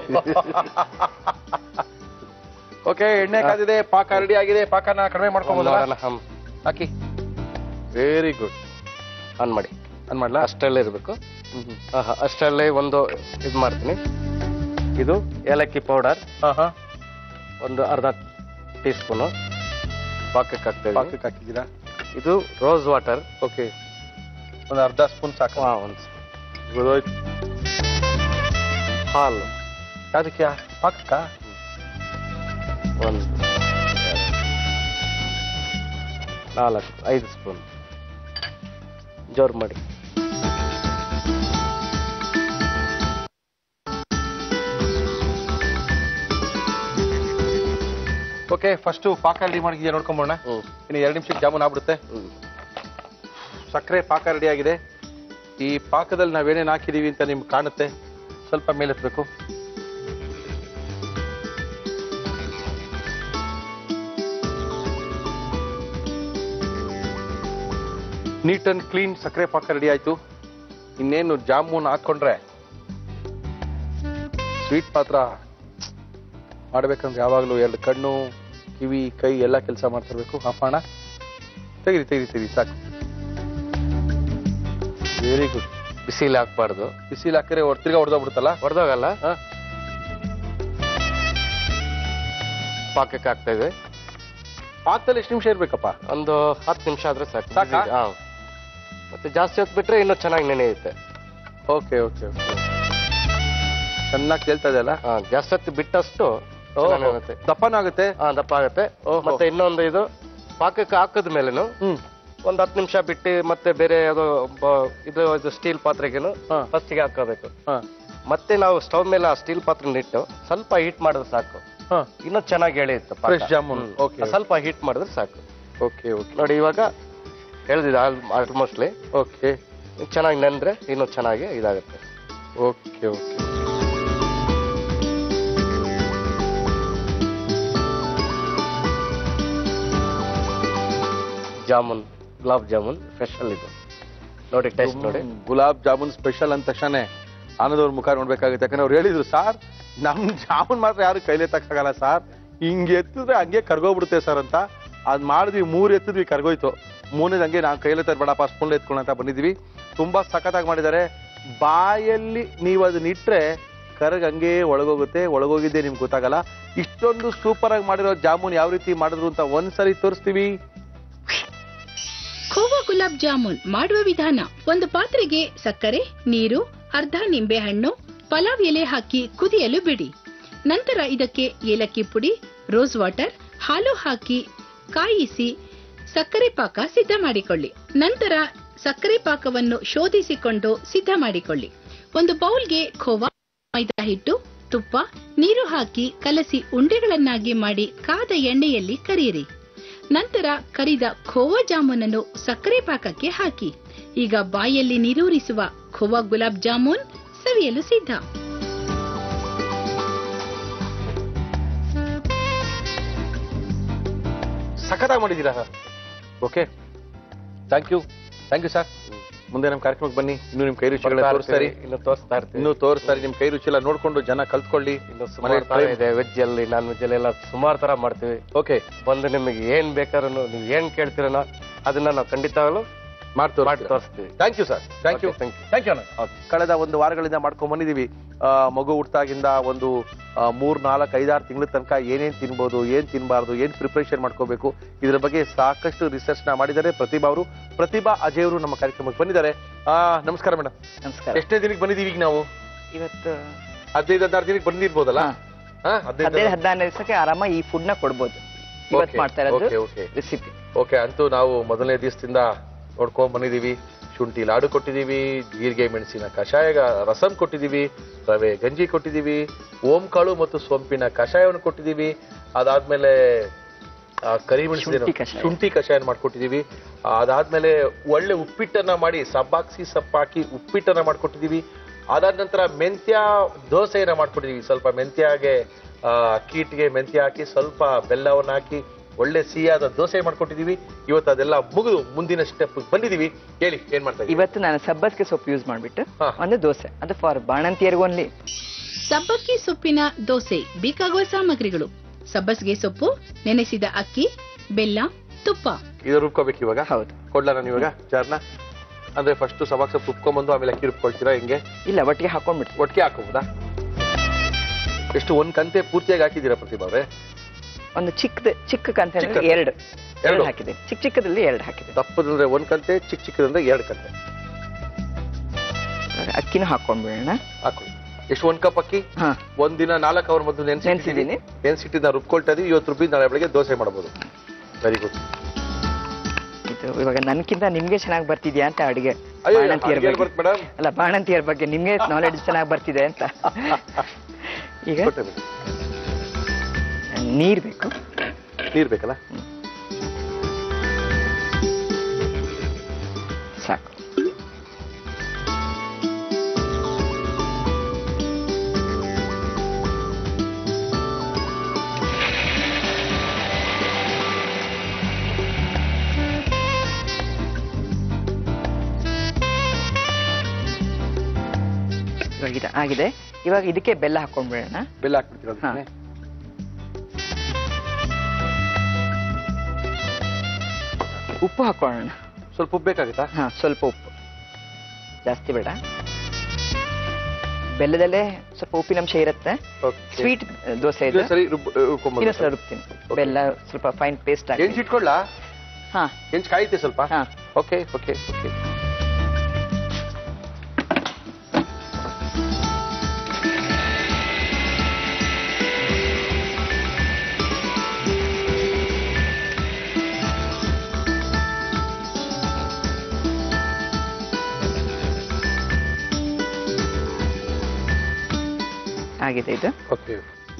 ಓಕೆ, ಎಣ್ಣೆ ಕಾದಿದೆ, ಪಾಕ ರೆಡಿ ಆಗಿದೆ. ಪಾಕನ ಕಡಿಮೆ ಮಾಡ್ಕೊಂಬೋದಲ್ಲ? ಹಾಕಿ. Very good. ಆನ್ ಮಾಡಿ. ಆನ್ ಮಾಡ್ಲಾ? ಅಷ್ಟರಲ್ಲೇ ಇರ್ಬೇಕು. ಅಷ್ಟರಲ್ಲೇ ಒಂದು ಇದು ಮಾಡ್ತೀನಿ. ಇದು ಏಲಕ್ಕಿ ಪೌಡರ್ ಒಂದು ಅರ್ಧ ಟೀ ಸ್ಪೂನು ಪಾಕಕ್ಕೆ ಹಾಕ್ತೇವೆ. ಪಾಕಕ್ಕೆ ಹಾಕಿದ್ದೀರಾ? ಇದು ರೋಸ್ ವಾಟರ್. ಓಕೆ, ಒಂದು ಅರ್ಧ ಸ್ಪೂನ್ ಸಾಕು. ಹಾ, ಒಂದು ಗೊತ್ತಾಯ್ತು. ಹಾಲು ಅದಕ್ಕೆ ಪಾಕಕ್ಕ ಒಂದು ನಾಲ್ಕು ಐದು ಸ್ಪೂನ್ ಜೋರು ಮಾಡಿ. ಓಕೆ, ಫಸ್ಟ್ ಪಾಕ ರೆಡಿ ಮಾಡಿದ್ಯಾ ನೋಡ್ಕೊಂಬೋಣ. ಇನ್ನು ಎರಡು ನಿಮಿಷಕ್ಕೆ ಜಾಮೂನ್ ಆಗ್ಬಿಡುತ್ತೆ. ಸಕ್ಕರೆ ಪಾಕ ರೆಡಿ ಆಗಿದೆ. ಈ ಪಾಕದಲ್ಲಿ ನಾವೇನೇನು ಹಾಕಿದೀವಿ ಅಂತ ನಿಮ್ಗೆ ಕಾಣುತ್ತೆ. ಸ್ವಲ್ಪ ಮೇಲೆತ್ತಬೇಕು. ನೀಟ್ ಅಂಡ್ ಕ್ಲೀನ್ ಸಕ್ಕರೆ ಪಾಕ ರೆಡಿ ಆಯ್ತು. ಇನ್ನೇನು ಜಾಮೂನ್ ಹಾಕೊಂಡ್ರೆ ಸ್ವೀಟ್ ಪಾತ್ರ ಮಾಡ್ಬೇಕಂದ್ರೆ ಯಾವಾಗಲೂ ಎರಡು ಕಣ್ಣು, ಕಿವಿ, ಕೈ ಎಲ್ಲ ಕೆಲಸ ಮಾಡ್ತಿರ್ಬೇಕು. ಹಾಫಾಣ ತೆಗಿರಿ ತೆಗಿರಿ ತೆಗಿರಿ ಸಾಕು. Very good. ಬಿಸಿಲು ಹಾಕ್ಬಾರ್ದು. ಬಿಸಿಲು ಹಾಕಿದ್ರೆ ತಿರ್ಗಾ ಹೊಡೆದೋಗ್ಬಿಡುತ್ತಲ್ಲ? ಹೊಡೆದೋಗಲ್ಲ. ಪಾಕಕ್ಕೆ ಹಾಕ್ತಾ ಇದೆ. ಪಾಕದಲ್ಲಿ ಎಷ್ಟು ನಿಮಿಷ ಇರ್ಬೇಕಪ್ಪ? ಒಂದು ಹತ್ತು ನಿಮಿಷ ಆದ್ರೆ ಸಾಕು. ಸಾಕಾ? ಮತ್ತೆ ಜಾಸ್ತಿ ಹೊತ್ತು ಬಿಟ್ರೆ ಇನ್ನೂ ಚೆನ್ನಾಗಿ ನೆನೆಯುತ್ತೆ. ಓಕೆ ಓಕೆ ಓಕೆ, ಚೆನ್ನಾಗಿ ಕೇಳ್ತಾ ಇದೆಯಲ್ಲ? ಜಾಸ್ತಿ ಹೊತ್ತು ಬಿಟ್ಟಷ್ಟು ದಪ್ಪನೂ ಆಗುತ್ತೆ. ಹಾ, ದಪ್ಪ ಆಗುತ್ತೆ. ಮತ್ತೆ ಇನ್ನೊಂದು ಇದು ಪಾಕಕ್ಕೆ ಹಾಕದ ಮೇಲೆನು ಒಂದ್ ಹತ್ತು ನಿಮಿಷ ಬಿಟ್ಟು ಮತ್ತೆ ಬೇರೆ ಯಾವುದೋ ಇದು ಇದು ಸ್ಟೀಲ್ ಪಾತ್ರೆಗೇನು ಫಸ್ಟಿಗೆ ಹಾಕೋಬೇಕು. ಮತ್ತೆ ನಾವು ಸ್ಟವ್ ಮೇಲೆ ಆ ಸ್ಟೀಲ್ ಪಾತ್ರೆ ಇಟ್ಟು ಸ್ವಲ್ಪ ಹೀಟ್ ಮಾಡಿದ್ರೆ ಸಾಕು. ಇನ್ನೂ ಚೆನ್ನಾಗಿ ಎಳೆಯುತ್ತೆ ಫ್ರೆಶ್ ಜಾಮೂನ್. ಸ್ವಲ್ಪ ಹೀಟ್ ಮಾಡಿದ್ರೆ ಸಾಕು. ಓಕೆ ಓಕೆ, ನೋಡಿ ಇವಾಗ ಹೇಳ್ದಿದೆ ಆಲ್ಮೋಸ್ಟ್ಲಿ. ಓಕೆ, ಚೆನ್ನಾಗಿ ನೆಂದ್ರೆ ಇನ್ನೂ ಚೆನ್ನಾಗಿ ಇದಾಗುತ್ತೆ. Okay okay. Jamun, gulab jamun special ಇದು. ನೋಡಿ ಟೇಸ್ಟ್ ನೋಡಿ. ಗುಲಾಬ್ ಜಾಮೂನ್ ಸ್ಪೆಷಲ್ ಅಂದ ತಕ್ಷಣ ಆನಂದವ್ರ ಮುಖ ನೋಡ್ಬೇಕಾಗುತ್ತೆ. ಯಾಕಂದ್ರೆ ಅವ್ರು ಹೇಳಿದ್ರು, ಸಾರ್ ನಮ್ ಜಾಮೂನ್ ಮಾತ್ರ ಯಾರು ಕೈಲೇ ತಕ್ಕಾಗಲ್ಲ ಸಾರ್, ಹಿಂಗೆ ಎತ್ತಿದ್ರೆ ಹಂಗೆ ಕರ್ಗೋಗ್ಬಿಡುತ್ತೆ ಸರ್ ಅಂತ. ಅದ್ ಮಾಡಿದ್ವಿ, ಮೂರ್ ಎತ್ತಿದ್ವಿ, ಕರ್ಗೋಯ್ತು. ಮೂರನೇದು ಹಂಗೆ ನಾವು ಕೈಲೇ ತರಬೇಡಪ್ಪ ಸ್ಪೂನ್ ಎತ್ಕೊಳ್ಳೋ ಅಂತ ಬಂದಿದ್ವಿ. ತುಂಬಾ ಸಖತ್ತಾಗಿ ಮಾಡಿದ್ದಾರೆ. ಬಾಯಲ್ಲಿ ನೀವು ಅದನ್ನ ಇಟ್ರೆ ಕರಗ್ ಹಂಗೆ ಒಳಗೋಗುತ್ತೆ. ಒಳಗೋಗಿದ್ದೆ ನಿಮ್ಗೆ ಗೊತ್ತಾಗಲ್ಲ. ಇಷ್ಟೊಂದು ಸೂಪರ್ ಆಗಿ ಮಾಡಿರೋ ಜಾಮೂನ್ ಯಾವ ರೀತಿ ಮಾಡಿದ್ರು ಅಂತ ಒಂದ್ಸರಿ ತೋರಿಸ್ತೀವಿ. ಖೋವಾ ಗುಲಾಬ್ ಜಾಮೂನ್ ಮಾಡುವ ವಿಧಾನ: ಒಂದು ಪಾತ್ರೆಗೆ ಸಕ್ಕರೆ, ನೀರು, ಅರ್ಧ ನಿಂಬೆ ಹಣ್ಣು, ಪಲಾವ್ ಎಲೆ ಹಾಕಿ ಕುದಿಯಲು ಬಿಡಿ. ನಂತರ ಇದಕ್ಕೆ ಏಲಕ್ಕಿ ಪುಡಿ, ರೋಸ್ ವಾಟರ್, ಹಾಲು ಹಾಕಿ ಕಾಯಿಸಿ ಸಕ್ಕರೆ ಪಾಕ ಸಿದ್ಧ ಮಾಡಿಕೊಳ್ಳಿ. ನಂತರ ಸಕ್ಕರೆ ಪಾಕವನ್ನು ಶೋಧಿಸಿಕೊಂಡು ಸಿದ್ಧ ಮಾಡಿಕೊಳ್ಳಿ. ಒಂದು ಬೌಲ್ಗೆ ಖೋವಾ, ಮೈದಾ ಹಿಟ್ಟು, ತುಪ್ಪ, ನೀರು ಹಾಕಿ ಕಲಸಿ ಉಂಡೆಗಳನ್ನಾಗಿ ಮಾಡಿ ಕಾದ ಎಣ್ಣೆಯಲ್ಲಿ ಕರಿಯಿರಿ. ನಂತರ ಕರಿದ ಖೋವಾ ಜಾಮೂನನ್ನು ಸಕ್ಕರೆ ಪಾಕಕ್ಕೆ ಹಾಕಿ. ಈಗ ಬಾಯಲ್ಲಿ ನೀರೂರಿಸುವ ಖೋವಾ ಗುಲಾಬ್ ಜಾಮೂನ್ ಸವಿಯಲು ಸಿದ್ಧ. ಸಖತ್ತಾಗಿ ಮಾಡಿದ್ದೀರಾ sir. Okay, thank you thank you sir. ಮುಂದೆ ನಮ್ಮ ಕಾರ್ಯಕ್ರಮಕ್ಕೆ ಬನ್ನಿ. ಇನ್ನು ನಿಮ್ ಕೈ ರುಚಿಗಳ ತೋರಿಸ್ತಾರೆ. ಇನ್ನು ತೋರಿಸ್ತಾ ಇರ್ತೀವಿ. ಇನ್ನು ತೋರಿಸ್ತಾರೆ. ನಿಮ್ ಕೈ ರುಚಿ ಎಲ್ಲ ನೋಡ್ಕೊಂಡು ಜನ ಕಲ್ತ್ಕೊಳ್ಳಿ. ಇನ್ನು ಸುಮಾರು ತರ ಇದೆ. ವೆಜ್ ಅಲ್ಲಿ, ನಾನ್ ವೆಜ್ ಅಲ್ಲಿ ಎಲ್ಲ ಸುಮಾರು ತರ ಮಾಡ್ತೀವಿ. ಓಕೆ, ಬಂದು ನಿಮಗೆ ಏನ್ ಬೇಕಾದ್ರೂ ನೀವು ಏನ್ ಕೇಳ್ತೀರನೋ ಅದನ್ನ ನಾವು ಖಂಡಿತವಾಗ್ಲೂ ಮಾಡಿ ತೋರಿಸ್ತೀವಿ. Thank you sir. Thank you thank you thank you. ಕಳೆದ ಒಂದು ವಾರಗಳಿಂದ ಮಾಡ್ಕೊಂಡ್ ಬಂದಿದೀವಿ. ಮಗು ಹುಟ್ಟಾಗಿಂದ ಒಂದು ಮೂರ್ ನಾಲ್ಕು ಐದಾರು ತಿಂಗಳ ತನಕ ಏನೇನ್ ತಿನ್ಬೋದು, ಏನ್ ತಿನ್ಬಾರ್ದು, ಏನ್ ಪ್ರಿಪರೇಷನ್ ಮಾಡ್ಕೋಬೇಕು, ಇದ್ರ ಬಗ್ಗೆ ಸಾಕಷ್ಟು ರಿಸರ್ಚ್ ನ ಮಾಡಿದ್ದಾರೆ ಪ್ರತಿಭಾ ಅವರು. ಪ್ರತಿಭಾ ಅಜಯ್ ಅವರು ನಮ್ಮ ಕಾರ್ಯಕ್ರಮಕ್ಕೆ ಬಂದಿದ್ದಾರೆ. ನಮಸ್ಕಾರ ಮೇಡಮ್. ನಮಸ್ಕಾರ. ಎಷ್ಟನೇ ದಿನಕ್ಕೆ ಬಂದಿದ್ದೀವಿ ಈಗ ನಾವು? ಇವತ್ತು ಹದಿನೈದು ಹದಿನಾರು ದಿನಕ್ಕೆ ಬಂದಿರ್ಬೋದಲ್ಲ? ಹದಿನೈದು ಹದಿನಾರು ದಿವಸಕ್ಕೆ ಆರಾಮ ಈ ಫುಡ್ ನ ಕೊಡ್ಬೋದು. ಇವತ್ತು ಮಾಡ್ತಾ ಇರೋದು ರೆಸಿಪಿ. ಓಕೆ, ಅಂತೂ ನಾವು ಮೊದಲನೇ ದಿವಸದಿಂದ ನೋಡ್ಕೊಂಡ್ ಬಂದಿದೀವಿ. ಶುಂಠಿ ಲಾಡು ಕೊಟ್ಟಿದ್ದೀವಿ, ಜೀರಿಗೆ ಮೆಣಸಿನ ಕಷಾಯ ರಸಂ ಕೊಟ್ಟಿದ್ದೀವಿ, ರವೆ ಗಂಜಿ ಕೊಟ್ಟಿದ್ದೀವಿ, ಓಂ ಕಾಳು ಮತ್ತು ಸೋಂಪಿನ ಕಷಾಯವನ್ನು ಕೊಟ್ಟಿದ್ದೀವಿ. ಅದಾದ್ಮೇಲೆ ಕರಿ ಮೆಣಸಿನ ಶುಂಠಿ ಕಷಾಯ ಮಾಡ್ಕೊಟ್ಟಿದ್ದೀವಿ. ಅದಾದ್ಮೇಲೆ ಒಳ್ಳೆ ಉಪ್ಪಿಟ್ಟನ್ನ ಮಾಡಿ ಸಬ್ಬಾಕ್ಸಿ ಸಪ್ಪಾಕಿ ಉಪ್ಪಿಟ್ಟನ್ನ ಮಾಡ್ಕೊಟ್ಟಿದ್ದೀವಿ. ಅದಾದ ನಂತರ ಮೆಂತ್ಯ ದೋಸೆಯನ್ನ ಮಾಡ್ಕೊಟ್ಟಿದ್ದೀವಿ. ಸ್ವಲ್ಪ ಮೆಂತ್ಯಗೆ ಅಕ್ಕಿ ಹಿಟ್ಟಿಗೆ ಮೆಂತ್ಯ ಹಾಕಿ ಸ್ವಲ್ಪ ಬೆಲ್ಲವನ್ನು ಹಾಕಿ ಒಳ್ಳೆ ಸಿಹಿಯಾದ ದೋಸೆ ಮಾಡ್ಕೊಟ್ಟಿದೀವಿ. ಇವತ್ತು ಅದೆಲ್ಲ ಮುಗಿದು ಮುಂದಿನ ಸ್ಟೆಪ್ ಬಂದಿದೀವಿ. ಹೇಳಿ ಏನ್ ಮಾಡ್ತಾ ಇದ್ದೀವಿ? ಇವತ್ತು ನಾನು ಸಬ್ಬಸ್ಗೆ ಸೊಪ್ಪು ಯೂಸ್ ಮಾಡ್ಬಿಟ್ಟು ಒಂದು ದೋಸೆ, ಅದು ಫಾರ್ ಬಾಣಂತಿಯರಿಗೂ ಓನ್ಲಿ. ಸಬ್ಬಕ್ಕಿ ಸೊಪ್ಪಿನ ದೋಸೆ ಬೇಕಾಗುವ ಸಾಮಗ್ರಿಗಳು: ಸಬ್ಬಸ್ಗೆ ಸೊಪ್ಪು, ನೆನೆಸಿದ ಅಕ್ಕಿ, ಬೆಲ್ಲ, ತುಪ್ಪ. ಇದು ರುಬ್ಕೋಬೇಕು ಇವಾಗ. ಹೌದು. ಕೊಡ್ಲಾ ನಾನು ಇವಾಗ ಜಾರ್ನ? ಅಂದ್ರೆ ಫಸ್ಟ್ ಸಬ್ಬಕ್ ಸೊಪ್ಪು ರುಬ್ಕೊಂಡ್ಬಂದು ಆಮೇಲೆ ಅಕ್ಕಿ ರುಬ್ಕೊಳ್ತೀರಾ ಹಿಂಗೆ? ಇಲ್ಲ, ಒಟ್ಟಿಗೆ ಹಾಕೊಂಡ್ಬಿಟ್ಟು. ಒಟ್ಟಿಗೆ ಹಾಕೋಬಹುದಾ? ಎಷ್ಟು ಒಂದ್ ಕಂತೆ ಪೂರ್ತಿಯಾಗಿ ಹಾಕಿದ್ದೀರಾ ಪ್ರತಿಭಾ ಅವರೇ? ಒಂದು ಚಿಕ್ಕದ ಚಿಕ್ಕ ಕಂತೆ ಎರಡು ಎರಡು ಹಾಕಿದೆ. ಚಿಕ್ಕ ಚಿಕ್ಕದಲ್ಲಿ ಎರಡು ಹಾಕಿದೆ. ದಪ್ಪದಂದ್ರೆ ಒಂದ್ ಕಂತೆ, ಚಿಕ್ಕ ಚಿಕ್ಕದಂದ್ರೆ ಎರಡು ಕಂತೆ. ಅಕ್ಕಿನೂ ಹಾಕೊಂಡ್ಬಿಡೋಣ. ಹಾಕೊಳ್ಳಿ. ಎಷ್ಟು ಒಂದ್ ಕಪ್ ಅಕ್ಕಿ? ಹಾ. ಒಂದಿನ ನಾಲ್ಕು ಅವರ್ ಮೊದಲು ನೆನ್ಸಿಟ್ಟಿದ್ದೀನಿ. ನೆನ್ಸಿಟ್ಟಿದ್ದ ರುಬ್ಕೊಳ್ತಾ ಇದೀವಿ. ಇವತ್ತು ರುಬ್ಬಿ ನಾಳೆ ಬೆಳಗ್ಗೆ ದೋಸೆ ಮಾಡಬಹುದು. Very good. ಇದು ಇವಾಗ ನನ್ಕಿಂತ ನಿಮ್ಗೆ ಚೆನ್ನಾಗಿ ಬರ್ತಿದ್ಯಾ ಅಂತ ಅಡಿಗೆ. ಬಾಣಂತಿಯರ ಬಗ್ಗೆ ಅಲ್ಲ, ಬಾಣಂತಿಯರ ಬಗ್ಗೆ ನಿಮ್ಗೆ ನಾಲೆಡ್ಜ್ ಚೆನ್ನಾಗಿ ಬರ್ತಿದೆ ಅಂತ. ಈಗ ನೀರ್ ಬೇಕು. ನೀರ್ ಬೇಕಲ್ಲ? ಸಾಕು. ಇವಾಗ ಆಗಿದೆ. ಇವಾಗ ಇದಕ್ಕೆ ಬೆಲ್ಲ ಹಾಕೊಂಡ್ಬಿಡೋಣ. ಬೆಲ್ಲ ಹಾಕ್ಬಿಡ್ತೀರ? ಉಪ್ಪು ಹಾಕೊಳ್ಳೋಣ. ಸ್ವಲ್ಪ ಉಪ್ಪು ಬೇಕಾಗುತ್ತಾ? ಹಾ, ಸ್ವಲ್ಪ ಉಪ್ಪು, ಜಾಸ್ತಿ ಬೇಡ. ಬೆಲ್ಲದಲ್ಲೇ ಸ್ವಲ್ಪ ಉಪ್ಪಿನಂಶ ಇರುತ್ತೆ. ಸ್ವೀಟ್ ದೋಸೆ ಇದೆ. ಸರಿ, ರುಬ್ತೀನಿ. ಬೆಲ್ಲ ಸ್ವಲ್ಪ ಫೈನ್ ಪೇಸ್ಟ್ ಆಗಿ. ಹೆಂಚ್ ಇಟ್ಕೊಳ್ಳಾ? ಹಾ, ಹೆಂಚ್ ಕಾಯುತ್ತೆ ಸ್ವಲ್ಪ. ಹಾ, ಓಕೆ ಓಕೆ ಓಕೆ. ಆಗಿದೆ ಇದು. ಓಕೆ.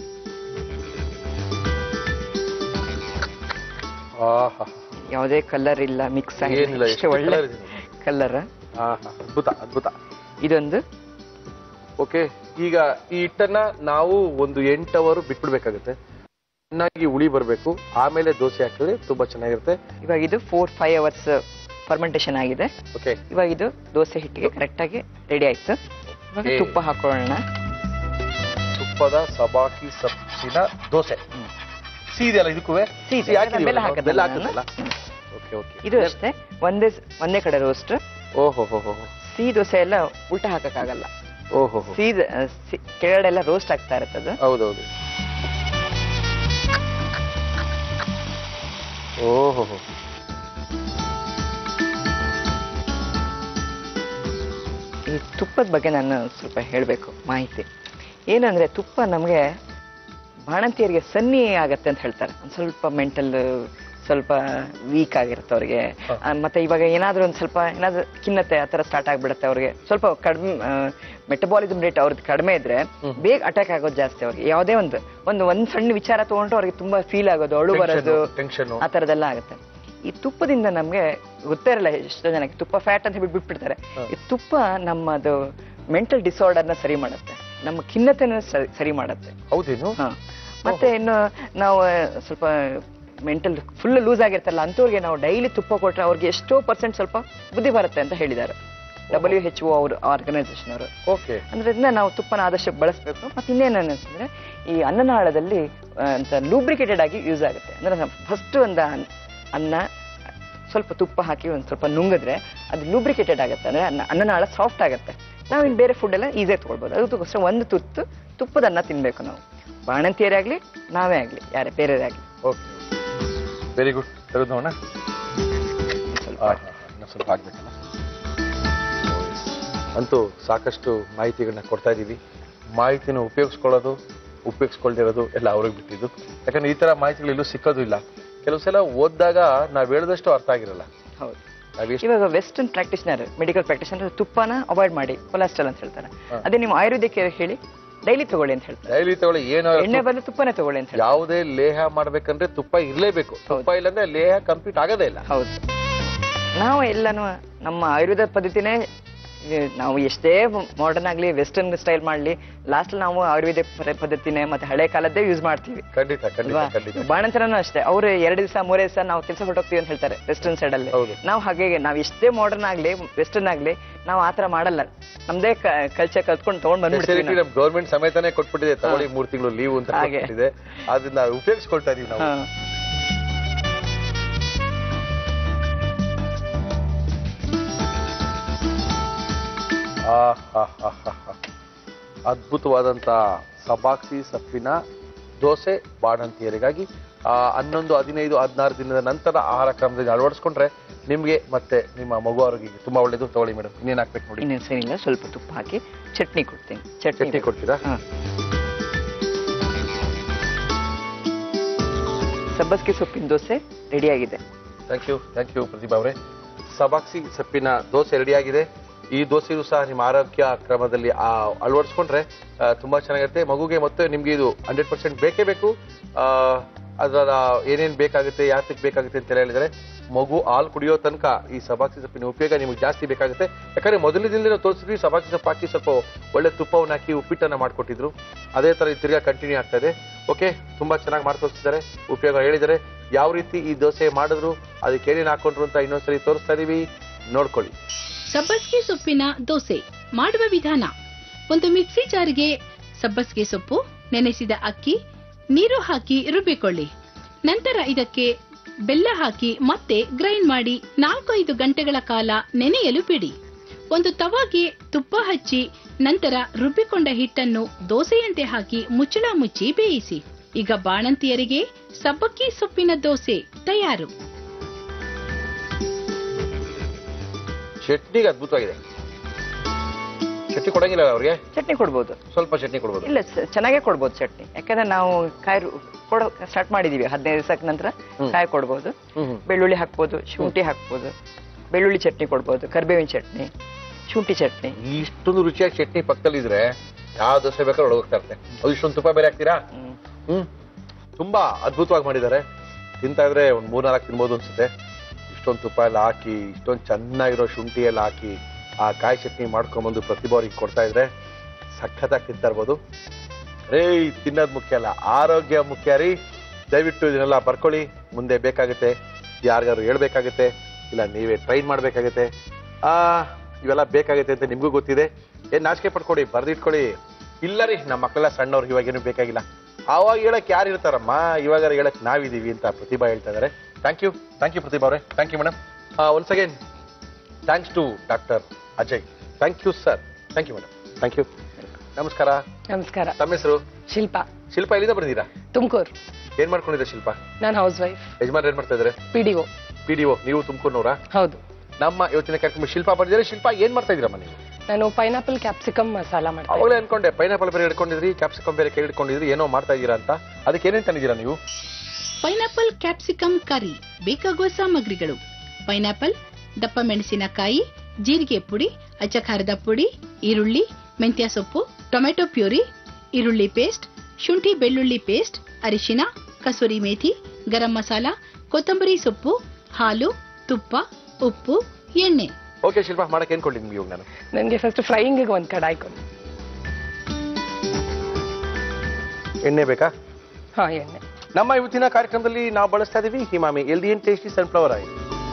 ಯಾವುದೇ ಕಲರ್ ಇಲ್ಲ, ಮಿಕ್ಸ್ ಆಗಿದೆ. ಒಳ್ಳೆ ಕಲರ್. ಅದ್ಭುತ ಅದ್ಭುತ. ಇದೊಂದು. ಓಕೆ. ಈಗ ಈ ಹಿಟ್ಟನ್ನ ನಾವು ಒಂದು ಎಂಟು ಅವರ್ ಬಿಟ್ಬಿಡ್ಬೇಕಾಗುತ್ತೆ. ಚೆನ್ನಾಗಿ ಉಳಿ ಬರಬೇಕು. ಆಮೇಲೆ ದೋಸೆ ಹಾಕಿದ್ರೆ ತುಂಬಾ ಚೆನ್ನಾಗಿರುತ್ತೆ. ಇವಾಗ ಇದು ಫೋರ್ ಫೈವ್ ಅವರ್ಸ್ ಫರ್ಮೆಂಟೇಶನ್ ಆಗಿದೆ. ಓಕೆ. ಇವಾಗ ಇದು ದೋಸೆ ಹಿಟ್ಟಿಗೆ ಕರೆಕ್ಟ್ ಆಗಿ ರೆಡಿ ಆಯ್ತು. ಇವಾಗ ತುಪ್ಪ ಹಾಕೊಳ್ಳೋಣ. ತುಪ್ಪದ ಸಬಾಕಿ ಸೊಪ್ಪಿನ ದೋಸೆ. ಸೀದೆ ಅಲ್ಲ ಇದಕ್ಕೂ? ಬೆಲ್ಲ ಹಾಕಲ್ಲ. Okay okay. ಇದು ಅಷ್ಟೇ, ಒಂದೇ ಒಂದೇ ಕಡೆ ರೋಸ್ಟ್. ಓಹೋ ಹೋ ಹೋ. ಸಿಹಿ ದೋಸೆ ಎಲ್ಲ ಉಲ್ಟಾ ಹಾಕಕ್ಕಾಗಲ್ಲ. ಓಹೋ. ಸಿಹಿ ಕೆಳಗಡೆ ರೋಸ್ಟ್ ಆಗ್ತಾ ಇರುತ್ತೆ ಅದು. ಹೌದೌದು. ಓಹೋ. ಈ ತುಪ್ಪದ ಬಗ್ಗೆ ನಾನು ಸ್ವಲ್ಪ ಹೇಳಬೇಕು ಮಾಹಿತಿ. ಏನಂದ್ರೆ ತುಪ್ಪ ನಮಗೆ ಬಾಣಂತಿಯರಿಗೆ ಸನ್ನಿ ಆಗತ್ತೆ ಅಂತ ಹೇಳ್ತಾರೆ. ಒಂದು ಸ್ವಲ್ಪ ಮೆಂಟಲ್ ಸ್ವಲ್ಪ ವೀಕ್ ಆಗಿರುತ್ತೆ ಅವ್ರಿಗೆ. ಮತ್ತೆ ಇವಾಗ ಏನಾದ್ರೂ ಒಂದು ಸ್ವಲ್ಪ ಏನಾದ್ರೂ ಖಿನ್ನತೆ ಆ ಥರ ಸ್ಟಾರ್ಟ್ ಆಗ್ಬಿಡುತ್ತೆ ಅವ್ರಿಗೆ. ಸ್ವಲ್ಪ ಕಡಿಮೆ ಮೆಟಬಾಲಿಸಮ್ ರೇಟ್ ಅವ್ರದ್ದು ಕಡಿಮೆ ಇದ್ರೆ ಬೇಗ ಅಟ್ಯಾಕ್ ಆಗೋದು ಜಾಸ್ತಿ ಅವ್ರಿಗೆ. ಯಾವುದೇ ಒಂದು ಒಂದು ಒಂದ್ ಸಣ್ಣ ವಿಚಾರ ತಗೊಂಡ್ರೆ ಅವ್ರಿಗೆ ತುಂಬಾ ಫೀಲ್ ಆಗೋದು, ಅಳು ಬರೋದು, ಆ ಥರದ್ದೆಲ್ಲ ಆಗುತ್ತೆ. ಈ ತುಪ್ಪದಿಂದ ನಮ್ಗೆ ಗೊತ್ತೇ ಇರಲ್ಲ ಎಷ್ಟೋ ಜನಕ್ಕೆ ತುಪ್ಪ ಫ್ಯಾಟ್ ಅಂತ ಹೇಳಿ ಬಿಟ್ಬಿಡ್ತಾರೆ. ಈ ತುಪ್ಪ ನಮ್ಮದು ಮೆಂಟಲ್ ಡಿಸಾರ್ಡರ್ನ ಸರಿ ಮಾಡುತ್ತೆ, ನಮ್ಮ ಖಿನ್ನತೆನ ಸರಿ ಮಾಡುತ್ತೆ. ಹೌದೇನು? ಹಾ. ಮತ್ತೆ ಇನ್ನು ನಾವು ಸ್ವಲ್ಪ ಮೆಂಟಲ್ ಫುಲ್ ಲೂಸ್ ಆಗಿರ್ತಾರಲ್ಲ ಅಂಥವ್ರಿಗೆ ನಾವು ಡೈಲಿ ತುಪ್ಪ ಕೊಟ್ರೆ ಅವ್ರಿಗೆ ಎಷ್ಟೋ ಪರ್ಸೆಂಟ್ ಸ್ವಲ್ಪ ಬುದ್ಧಿ ಬರುತ್ತೆ ಅಂತ ಹೇಳಿದ್ದಾರೆ ಡಬ್ಲ್ಯೂ ಎಚ್ ಒ ಅವ್ರ ಆರ್ಗನೈಸೇಷನ್ ಅವರು. ಓಕೆ. ಅಂದ್ರೆ ನಾವು ತುಪ್ಪನ ಆದಷ್ಟು ಬಳಸಬೇಕು. ಮತ್ತೆ ಇನ್ನೇನು ಅಂತಂದ್ರೆ ಈ ಅನ್ನನಾಳದಲ್ಲಿ ಅಂತ ಲೂಬ್ರಿಕೇಟೆಡ್ ಆಗಿ ಯೂಸ್ ಆಗುತ್ತೆ. ಅಂದ್ರೆ ಫಸ್ಟ್ ಒಂದು ಅನ್ನ ಸ್ವಲ್ಪ ತುಪ್ಪ ಹಾಕಿ ಒಂದು ಸ್ವಲ್ಪ ನುಂಗಿದ್ರೆ ಅದು ಲೂಬ್ರಿಕೇಟೆಡ್ ಆಗುತ್ತೆ. ಅಂದ್ರೆ ಅನ್ನ ಅನ್ನನಾಳ ಸಾಫ್ಟ್ ಆಗುತ್ತೆ. ನಾವು ಇನ್ನು ಬೇರೆ ಫುಡ್ ಎಲ್ಲ ಈಸಿಯಾಗಿ ತೊಗೊಳ್ಬೋದು. ಅದಕ್ಕೋಸ್ಕರ ಒಂದು ತುತ್ತು ತುಪ್ಪದ ಅನ್ನ ತಿನ್ಬೇಕು ನಾವು, ಬಾಣಂತಿಯರೇ ಆಗ್ಲಿ ನಾವೇ ಆಗ್ಲಿ ಯಾರೇ ಬೇರೆಯೇ ಆಗ್ಲಿ. Okay, very good. ತೆಗೆದು ನೋಡೋಣ. ಸ್ವಲ್ಪ ಆಗ್ಬೇಕಲ್ಲ. ಅಂತೂ ಸಾಕಷ್ಟು ಮಾಹಿತಿಗಳನ್ನ ಕೊಡ್ತಾ ಇದ್ದೀವಿ. ಮಾಹಿತಿನ ಉಪಯೋಗಿಸ್ಕೊಳ್ಳೋದು ಉಪಯೋಗಿಸ್ಕೊಳ್ದಿರೋದು ಎಲ್ಲ ಅವ್ರಿಗೆ ಬಿಟ್ಟಿದ್ದು. ಯಾಕಂದ್ರೆ ಈ ತರ ಮಾಹಿತಿಗಳು ಎಲ್ಲೂ ಸಿಕ್ಕೋದು ಇಲ್ಲ. ಕೆಲವು ಸಲ ಓದಿದಾಗ ನಾವ್ ಹೇಳಿದಷ್ಟು ಅರ್ಥ ಆಗಿರಲ್ಲ. ಹೌದು. ಇವಾಗ ವೆಸ್ಟರ್ನ್ ಪ್ರಾಕ್ಟಿಷನರ್ ಮೆಡಿಕಲ್ ಪ್ರಾಕ್ಟಿಷನರ್ ತುಪ್ಪನ ಅವಾಯ್ಡ್ ಮಾಡಿ ಕೊಲೆಸ್ಟ್ರಾಲ್ ಅಂತ ಹೇಳ್ತಾರೆ. ಅದೇ ನೀವು ಆಯುರ್ವೇದಕ್ಕೆ ಹೇಳಿ ಡೈಲಿ ತಗೊಳ್ಳಿ ಅಂತ ಹೇಳ್ತಾರೆ. ಡೈಲಿ ತಗೊಳ್ಳಿ, ಏನೋ ಎಣ್ಣೆ ಬದಲು ತುಪ್ಪನೇ ತಗೊಳ್ಳಿ ಅಂತ ಹೇಳಿ. ಯಾವುದೇ ಲೇಹ ಮಾಡ್ಬೇಕಂದ್ರೆ ತುಪ್ಪ ಇರ್ಲೇಬೇಕು. ತುಪ್ಪ ಇಲ್ಲಂದ್ರೆ ಲೇಹ ಕಂಪ್ಲೀಟ್ ಆಗೋದೇ ಇಲ್ಲ. ಹೌದು. ನಾವು ಎಲ್ಲಾನು ನಮ್ಮ ಆಯುರ್ವೇದ ಪದ್ಧತಿನೇ, ನಾವು ಎಷ್ಟೇ ಮಾಡರ್ನ್ ಆಗ್ಲಿ ವೆಸ್ಟರ್ನ್ ಸ್ಟೈಲ್ ಮಾಡ್ಲಿ, ಲಾಸ್ಟ್ ನಾವು ಆಯುರ್ವೇದ ಪದ್ಧತಿನೇ ಮತ್ತೆ ಹಳೆ ಕಾಲದ್ದೇ ಯೂಸ್ ಮಾಡ್ತೀವಿ. ಖಂಡಿತ ಖಂಡಿತ. ಬಾಣಂತರನೂ ಅಷ್ಟೇ, ಅವ್ರು ಎರಡು ದಿವಸ ಮೂರೇ ದಿವಸ ನಾವು ಕೆಲಸ ಹೊರಟೋಗ್ತೀವಿ ಅಂತ ಹೇಳ್ತಾರೆ ವೆಸ್ಟರ್ನ್ ಸೈಡ್ ಅಲ್ಲಿ. ನಾವು ಹಾಗೆ ನಾವು ಎಷ್ಟೇ ಮಾಡರ್ನ್ ಆಗ್ಲಿ ವೆಸ್ಟರ್ನ್ ಆಗ್ಲಿ ನಾವು ಆತರ ಮಾಡಲ್ಲ. ನಮ್ದೇ ಕಲ್ಚರ್ ಕಲ್ತ್ಕೊಂಡು ತಗೊಂಡ್ ಬಂದ್ಬಿಡ್ತೀವಿ. ಗೌರ್ಮೆಂಟ್ ಸಮೇತನೇ ಕೊಟ್ಬಿಟ್ಟಿದೆ, ತಗೊಳ್ಳಿ ಮೂರ್ ತಿಂಗಳು ಲೀವ್ ಅಂತ ಕೊಟ್ಟಿದೆ. ಅದನ್ನ ಉಪಯೋಗಿಸ್ಕೊಳ್ತಾ ಇದೀವಿ ನಾವು. ಅದ್ಭುತವಾದಂತ ಸಬಾಕ್ಸಿ ಸೊಪ್ಪಿನ ದೋಸೆ ಬಾಣಂತಿಯರಿಗಾಗಿ ಹನ್ನೊಂದು ಹದಿನೈದು ಹದಿನಾರು ದಿನದ ನಂತರ ಆಹಾರ ಕ್ರಮದಲ್ಲಿ ಅಳವಡಿಸ್ಕೊಂಡ್ರೆ ನಿಮ್ಗೆ ಮತ್ತೆ ನಿಮ್ಮ ಮಗು ಆರೋಗ್ಯಕ್ಕೆ ತುಂಬಾ ಒಳ್ಳೇದು. ತಗೊಳ್ಳಿ ಮೇಡಮ್, ಇನ್ನೇನ್ ಹಾಕ್ಬೇಕು ನೋಡಿ. ಇನ್ನೇನು ಸರಿಯಿಲ್ಲ, ಸ್ವಲ್ಪ ತುಪ್ಪ ಹಾಕಿ ಚಟ್ನಿ ಕೊಡ್ತೀನಿ. ಚಟ್ನಿ ಕೊಡ್ತೀರಾ? ಸಬ್ಬಸ್ಗೆ ಸೊಪ್ಪಿನ ದೋಸೆ ರೆಡಿ ಆಗಿದೆ. Thank you thank you Prathibha ಅವರೇ. ಸಬಾಕ್ಸಿ ಸೊಪ್ಪಿನ ದೋಸೆ ರೆಡಿ ಆಗಿದೆ. ಈ ದೋಸೆಯೂ ಸಹ ನಿಮ್ಮ ಆರೋಗ್ಯ ಕ್ರಮದಲ್ಲಿ ಅಳವಡಿಸ್ಕೊಂಡ್ರೆ ತುಂಬಾ ಚೆನ್ನಾಗಿರುತ್ತೆ. ಮಗುಗೆ ಮತ್ತೆ ನಿಮ್ಗೆ ಇದು ಹಂಡ್ರೆಡ್ ಪರ್ಸೆಂಟ್ ಬೇಕೇ ಬೇಕು. ಅದರ ಏನೇನ್ ಬೇಕಾಗುತ್ತೆ, ಯಾತಕ್ಕೆ ಬೇಕಾಗುತ್ತೆ ಅಂತ ಹೇಳಿದ್ರೆ, ಮಗು ಹಾಲು ಕುಡಿಯೋ ತನಕ ಈ ಸಬಾಕ್ಸಿ ಸೊಪ್ಪಿನ ಉಪಯೋಗ ನಿಮ್ಗೆ ಜಾಸ್ತಿ ಬೇಕಾಗುತ್ತೆ. ಯಾಕಂದ್ರೆ ಮೊದಲನೇ ದಿನದಿಂದ ನಾವು ತೋರಿಸಿದ್ವಿ, ಸಬಾಕ್ಸಿ ಸೊಪ್ಪು ಹಾಕಿ ಸ್ವಲ್ಪ ಒಳ್ಳೆ ತುಪ್ಪವನ್ನು ಹಾಕಿ ಉಪ್ಪಿಟ್ಟನ್ನ ಮಾಡ್ಕೊಟ್ಟಿದ್ರು. ಅದೇ ತರ ತಿರ್ಗಾ ಕಂಟಿನ್ಯೂ ಆಗ್ತಾ ಇದೆ. ಓಕೆ, ತುಂಬಾ ಚೆನ್ನಾಗಿ ಮಾಡಿ ತೋರಿಸ್ತಿದ್ದಾರೆ, ಉಪಯೋಗ ಹೇಳಿದ್ದಾರೆ. ಯಾವ ರೀತಿ ಈ ದೋಸೆ ಮಾಡಿದ್ರು, ಅದಕ್ಕೆ ಏನೇನು ಹಾಕೊಂಡ್ರು ಅಂತ ಇನ್ನೊಂದ್ಸರಿ ತೋರಿಸ್ತಾ ಇದೀವಿ, ನೋಡ್ಕೊಳ್ಳಿ. ಸಬ್ಬಸ್ಗೆ ಸೊಪ್ಪಿನ ದೋಸೆ ಮಾಡುವ ವಿಧಾನ: ಒಂದು ಮಿಕ್ಸಿ ಜಾರ್ಗೆ ಸಬ್ಬಸ್ಗೆ ಸೊಪ್ಪು, ನೆನೆಸಿದ ಅಕ್ಕಿ, ನೀರು ಹಾಕಿ ರುಬ್ಬಿಕೊಳ್ಳಿ. ನಂತರ ಇದಕ್ಕೆ ಬೆಲ್ಲ ಹಾಕಿ ಮತ್ತೆ ಗ್ರೈಂಡ್ ಮಾಡಿ ನಾಲ್ಕು ಐದು ಗಂಟೆಗಳ ಕಾಲ ನೆನೆಯಲು ಬಿಡಿ. ಒಂದು ತವಾಗೆ ತುಪ್ಪ ಹಚ್ಚಿ ನಂತರ ರುಬ್ಬಿಕೊಂಡ ಹಿಟ್ಟನ್ನು ದೋಸೆಯಂತೆ ಹಾಕಿ ಮುಚ್ಚಳ ಮುಚ್ಚಿ ಬೇಯಿಸಿ. ಈಗ ಬಾಣಂತಿಯರಿಗೆ ಸಬ್ಬಕ್ಕಿ ಸೊಪ್ಪಿನ ದೋಸೆ ತಯಾರು. ಚಟ್ನಿಗೆ ಅದ್ಭುತವಾಗಿದೆ. ಚಟ್ನಿ ಕೊಡಂಗಿಲ್ಲ ಅವ್ರಿಗೆ? ಚಟ್ನಿ ಕೊಡ್ಬೋದು, ಸ್ವಲ್ಪ ಚಟ್ನಿ ಕೊಡ್ಬೋದು. ಇಲ್ಲ, ಚೆನ್ನಾಗೇ ಕೊಡ್ಬೋದು ಚಟ್ನಿ. ಯಾಕಂದ್ರೆ ನಾವು ಕಾಯಿ ಕೊಡ ಸ್ಟಾರ್ಟ್ ಮಾಡಿದೀವಿ. ಹದಿನೈದು ದಿವಸಕ್ಕೆ ನಂತರ ಕಾಯಿ ಕೊಡ್ಬೋದು. ಬೆಳ್ಳುಳ್ಳಿ ಹಾಕ್ಬೋದು, ಶುಂಠಿ ಹಾಕ್ಬೋದು, ಬೆಳ್ಳುಳ್ಳಿ ಚಟ್ನಿ ಕೊಡ್ಬೋದು, ಕರಿಬೇವಿನ ಚಟ್ನಿ, ಶುಂಠಿ ಚಟ್ನಿ. ಇಷ್ಟೊಂದು ರುಚಿಯಾಗಿ ಚಟ್ನಿ ಪಕ್ಕದಲ್ಲಿ ಇದ್ರೆ ಯಾವ ದೋಸೆ ಬೇಕಾದ್ರೂ ಒಳಗೋಗ್ತಾ ಇರುತ್ತೆ. ಅದು ಇಷ್ಟೊಂದು ತುಪ್ಪ ಬೇರೆ ಹಾಕ್ತೀರಾ? ಹ್ಮ್ ತುಂಬಾ ಅದ್ಭುತವಾಗಿ ಮಾಡಿದ್ದಾರೆ. ತಿಂತಾ ಇದ್ರೆ ಒಂದ್ ಮೂರ್ನಾಲ್ಕು ತಿನ್ಬೋದು ಅನ್ಸುತ್ತೆ. ಇಷ್ಟೊಂದು ತುಪ್ಪ ಎಲ್ಲ ಹಾಕಿ, ಇಷ್ಟೊಂದು ಚೆನ್ನಾಗಿರೋ ಶುಂಠಿ ಎಲ್ಲ ಹಾಕಿ ಆ ಕಾಯಿ ಚಟ್ನಿ ಮಾಡ್ಕೊಂಡ್ಬಂದು ಪ್ರತಿಭಾವ್ರಿಗೆ ಕೊಡ್ತಾ ಇದ್ರೆ ಸಖತ್ತಾಗಿ ತಿಂತಾ ಇರ್ಬೋದು. ರೇ, ತಿನ್ನೋದು ಮುಖ್ಯ ಅಲ್ಲ, ಆರೋಗ್ಯ ಮುಖ್ಯ ರೀ. ದಯವಿಟ್ಟು ಇದನ್ನೆಲ್ಲ ಬರ್ಕೊಳ್ಳಿ. ಮುಂದೆ ಬೇಕಾಗುತ್ತೆ, ಯಾರಿಗಾರು ಹೇಳ್ಬೇಕಾಗುತ್ತೆ, ಇಲ್ಲ ನೀವೇ ಟ್ರೈನ್ ಮಾಡ್ಬೇಕಾಗುತ್ತೆ. ಆ ಇವೆಲ್ಲ ಬೇಕಾಗುತ್ತೆ ಅಂತ ನಿಮ್ಗೂ ಗೊತ್ತಿದೆ. ಏನ್ ನಾಚಿಕೆ ಪಡ್ಕೊಡಿ, ಬರ್ದಿಟ್ಕೊಳ್ಳಿ. ಇಲ್ಲ ರೀ, ನಮ್ಮ ಮಕ್ಕಳೆಲ್ಲ ಸಣ್ಣವ್ರು, ಇವಾಗೇನು ಬೇಕಾಗಿಲ್ಲ. ಆವಾಗ ಹೇಳಕ್ ಯಾರು ಇರ್ತಾರಮ್ಮ, ಇವಾಗ ಹೇಳಕ್ ನಾವಿದೀವಿ ಅಂತ ಪ್ರತಿಭಾ ಹೇಳ್ತಾ ಇದಾರೆ. Thank you thank you Prathibha ಅವರೇ. Thank you madam. Once again thanks to doctor Ajay. Thank you sir. Thank you madam. Thank you. ನಮಸ್ಕಾರ. ನಮಸ್ಕಾರ. ತಮ್ಮ ಹೆಸರು? ಶಿಲ್ಪಾ. ಶಿಲ್ಪಾ, ಎಲ್ಲಿಂದ ಬಂದಿದ್ದೀರಾ? ತುಮಕೂರು. ಏನ್ ಮಾಡ್ಕೊಂಡಿದ್ದೀರಾ ಶಿಲ್ಪಾ? ನಾನು ಹೌಸ್ ವೈಫ್. ಯಜಮಾನ್ ಏನ್ ಮಾಡ್ತಾ ಇದಾರೆ? ಪಿಡಿಒ. ಪಿಡಿಒ. ನೀವು ತುಮಕೂರ್ನವರಾ? ಹೌದು. ನಮ್ಮ ಇವತ್ತಿನ ಕಾರ್ಯಕ್ರಮ ಶಿಲ್ಪಾ ಬಂದಿದ್ದಾರೆ. ಶಿಲ್ಪಾ, ಏನ್ ಮಾಡ್ತಾ ಇದೀರಮ್ಮ ನೀವು? ನಾನು ಪೈನಾಪಲ್ ಕ್ಯಾಪ್ಸಿಕಮ್ ಮಸಾಲ ಮಾಡ್ತೀನಿ. ಅವಾಗಲೇ ಅನ್ಕೊಂಡೆ ಪೈನಾಪಲ್ ಬೇರೆ ಹಿಡ್ಕೊಂಡಿದ್ರಿ, ಕ್ಯಾಪ್ಸಿಕಮ್ ಬೇರೆ ಕೈ ಹಿಡ್ಕೊಂಡಿದ್ರಿ, ಏನೋ ಮಾಡ್ತಾ ಇದೀರಾ ಅಂತ. ಅದಕ್ಕೆ ಏನೇನ್ ತಂದಿದ್ದೀರಾ ನೀವು? Pineapple capsicum curry. ಬೇಕಾಗುವ ಸಾಮಗ್ರಿಗಳು: ಪೈನಾಪಲ್, ದಪ್ಪ ಮೆಣಸಿನಕಾಯಿ, ಜೀರಿಗೆ ಪುಡಿ, ಅಚ್ಚಖಾರದ ಪುಡಿ, ಈರುಳ್ಳಿ, ಮೆಂತ್ಯ ಸೊಪ್ಪು, ಟೊಮೆಟೊ ಪ್ಯೂರಿ, ಈರುಳ್ಳಿ ಪೇಸ್ಟ್, ಶುಂಠಿ ಬೆಳ್ಳುಳ್ಳಿ ಪೇಸ್ಟ್, ಅರಿಶಿನ, ಕಸೂರಿ ಮೇಥಿ, ಗರಂ ಮಸಾಲ, ಕೊತ್ತಂಬರಿ ಸೊಪ್ಪು, ಹಾಲು, ತುಪ್ಪ, ಉಪ್ಪು, ಎಣ್ಣೆ. ಓಕೆ ಶಿಲ್ಪಾ, ಮಾಡಕ್ಕೆ ಏನ್ ಕೊಡ್ಲಿ ನಿಮ್ಗೆ ನಾನು? ನನಗೆ ಫಸ್ಟ್ ಫ್ರೈಯಿಂಗ್ ಒಂದು ಕಡಾಯಿ ಕೊಡಿ. ಎಣ್ಣೆ ಬೇಕಾ? ಹಾ, ಎಣ್ಣೆ. ನಮ್ಮ ಇವತ್ತಿನ ಕಾರ್ಯಕ್ರಮದಲ್ಲಿ ನಾವು ಬಳಸ್ತಾ ಇದೀವಿ Emami healthy and tasty sunflower oil.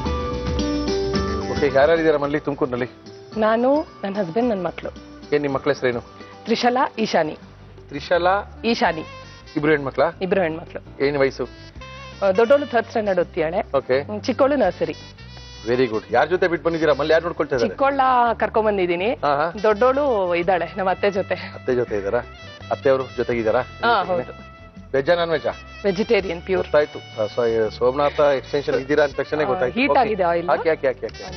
Okay, ಯಾರ್ಯಾರಿದ್ದೀರಾ ಮನೇಲಿ ತುಮಕೂರಿನಲ್ಲಿ? ನಾನು, ನನ್ನ ಹಸ್ಬೆಂಡ್, ನನ್ನ ಮಕ್ಕಳು. ಏನ್ ನಿಮ್ಮ ಮಕ್ಕಳ ಹೆಸರೇನು? ತ್ರಿಶಲಾ, ಈಶಾನಿ. ತ್ರಿಶಲಾ, ಈಶಾನಿ. ಇಬ್ರು ಹೆಣ್ಮಕ್ಳ? ಇಬ್ರು ಹೆಣ್ಮಕ್ಳು. ಏನ್ ವಯಸ್ಸು? ದೊಡ್ಡೋಳು ಥರ್ಡ್ ಸ್ಟ್ಯಾಂಡರ್ಡ್ ಓದ್ತಿಯಾಳೆ. ಓಕೆ. ಚಿಕ್ಕೋಳು ನರ್ಸರಿ. Very good. ಯಾರ ಜೊತೆ ಬಿಟ್ಟು ಬಂದಿದ್ದೀರಾ? ಮಲ್ಲಿ ಯಾರು ನೋಡ್ಕೊಳ್ತಾ ಇದ್ದಾರೆ? ಚಿಕ್ಕೋಳ ಕರ್ಕೊಂಡ್ ಬಂದಿದ್ದೀನಿ. ದೊಡ್ಡೋಳು ಇದ್ದಾಳೆ ನಮ್ಮ ಅತ್ತೆ ಜೊತೆ. ಅತ್ತೆ ಜೊತೆ ಇದ್ದಾರಾ? ಅತ್ತೆಯವರು ಜೊತೆಗಿದ್ದಾರಾ? ಹಾ, ಹೌದು. ವೆಜ್ಜಾ ನಾನ್ ವೆಜ್ಜಾ? Vegetarian pure. ಗೊತ್ತಾಯ್ತು. ಸೋಮನಾಥ ಎಕ್ಸ್ಟೆನ್ಷನ್ ಇದ್ದೀರಾ ಅಂತ ತಕ್ಷಣ ಗೊತ್ತಾಯ್ತು. ಹೀಟ್ ಆಗಿದೆ ಆಯಿಲ್. ಹಾಕಿ ಹಾಕಿ ಹಾಕಿ ಹಾಕಿ.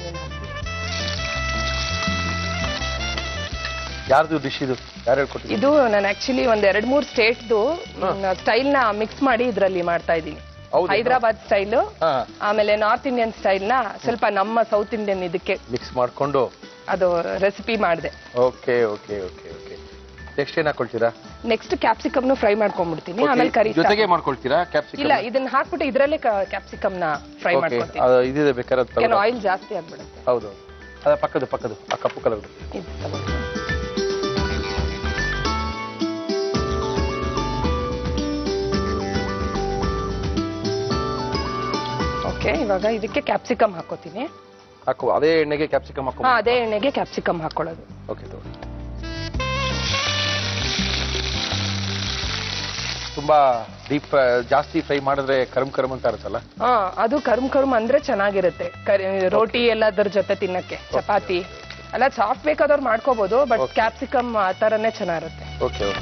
ಯಾರ್ದು ಡಿಶ್ ಇದು? ಯಾರು ಹೇಳ್ಕೊಟ್ಟಿದ್ದು? ಇದು ನಾನು ಆಕ್ಚುಲಿ ಒಂದ್ ಎರಡ್ ಮೂರ್ ಸ್ಟೇಟ್ದು ಸ್ಟೈಲ್ ನ ಮಿಕ್ಸ್ ಮಾಡಿ ಇದ್ರಲ್ಲಿ ಮಾಡ್ತಾ ಇದ್ದೀನಿ. ಹೈದರಾಬಾದ್ ಸ್ಟೈಲ್, ಆಮೇಲೆ ನಾರ್ತ್ ಇಂಡಿಯನ್ ಸ್ಟೈಲ್ ನ ಸ್ವಲ್ಪ ನಮ್ಮ ಸೌತ್ ಇಂಡಿಯನ್ ಇದಕ್ಕೆ ಮಿಕ್ಸ್ ಮಾಡ್ಕೊಂಡು ಅದು ರೆಸಿಪಿ ಮಾಡಿದೆ. Okay okay okay okay next ಏನ್ ಹಾಕೊಳ್ತೀರಾ? ನೆಕ್ಸ್ಟ್ ಕ್ಯಾಪ್ಸಿಕಮ್ ನು ಫ್ರೈ ಮಾಡ್ಕೊಂಡ್ಬಿಡ್ತೀನಿ, ಆಮೇಲೆ ಕರಿ ಜೊತೆಗೆ ಮಾಡ್ಕೊಳ್ತೀರಾ ಕ್ಯಾಪ್ಸಿಕಮ್? ಇಲ್ಲ, ಇದನ್ನ ಹಾಕ್ಬಿಟ್ಟು ಇದ್ರಲ್ಲೇ ಕ್ಯಾಪ್ಸಿಕಮ್ ನ ಫ್ರೈ ಮಾಡ್ಕೊಳ್ತೀನಿ. ಇದಿದೆ ಬೇಕಾದ್ರೆ ಆಯಿಲ್ ಜಾಸ್ತಿ ಆಗ್ಬಿಡುತ್ತೆ. ಹೌದು, ಅದ ಪಕ್ಕದ ಪಕ್ಕದ ಆ ಕಪ್ಪು ಕಲರ್ ಇದು ತಗೊಳ್ಳಿ. ಓಕೆ, ಇವಾಗ ಇದಕ್ಕೆ ಕ್ಯಾಪ್ಸಿಕಮ್ ಹಾಕೋತೀನಿ. ಹಾಕೋ, ಅದೇ ಎಣ್ಣೆಗೆ ಕ್ಯಾಪ್ಸಿಕಮ್ ಹಾಕೋ. ಹಾ, ಅದೇ ಎಣ್ಣೆಗೆ ಕ್ಯಾಪ್ಸಿಕಮ್ ಹಾಕೊಳ್ಳೋದು. ಓಕೆ, ತಗೊಳ್ಳಿ. ತುಂಬಾ ಡೀಪ್ ಜಾಸ್ತಿ ಫ್ರೈ ಮಾಡಿದ್ರೆ ಕರ್ಮ್ ಕರ್ಮ್ ಅಂತ ಇರುತ್ತಲ್ಲ? ಹಾ, ಅದು ಕರ್ಮ್ ಕರ್ಮ್ ಅಂದ್ರೆ ಚೆನ್ನಾಗಿರುತ್ತೆ. ರೋಟಿ ಎಲ್ಲದ್ರ ಜೊತೆ ತಿನ್ನಕ್ಕೆ, ಚಪಾತಿ ಅಲ್ಲ ಸಾಫ್ಟ್ ಬೇಕಾದವ್ರು ಮಾಡ್ಕೋಬಹುದು, ಬಟ್ ಕ್ಯಾಪ್ಸಿಕಮ್ ಆ ತರನೇ ಚೆನ್ನಾಗಿರುತ್ತೆ. Okay okay.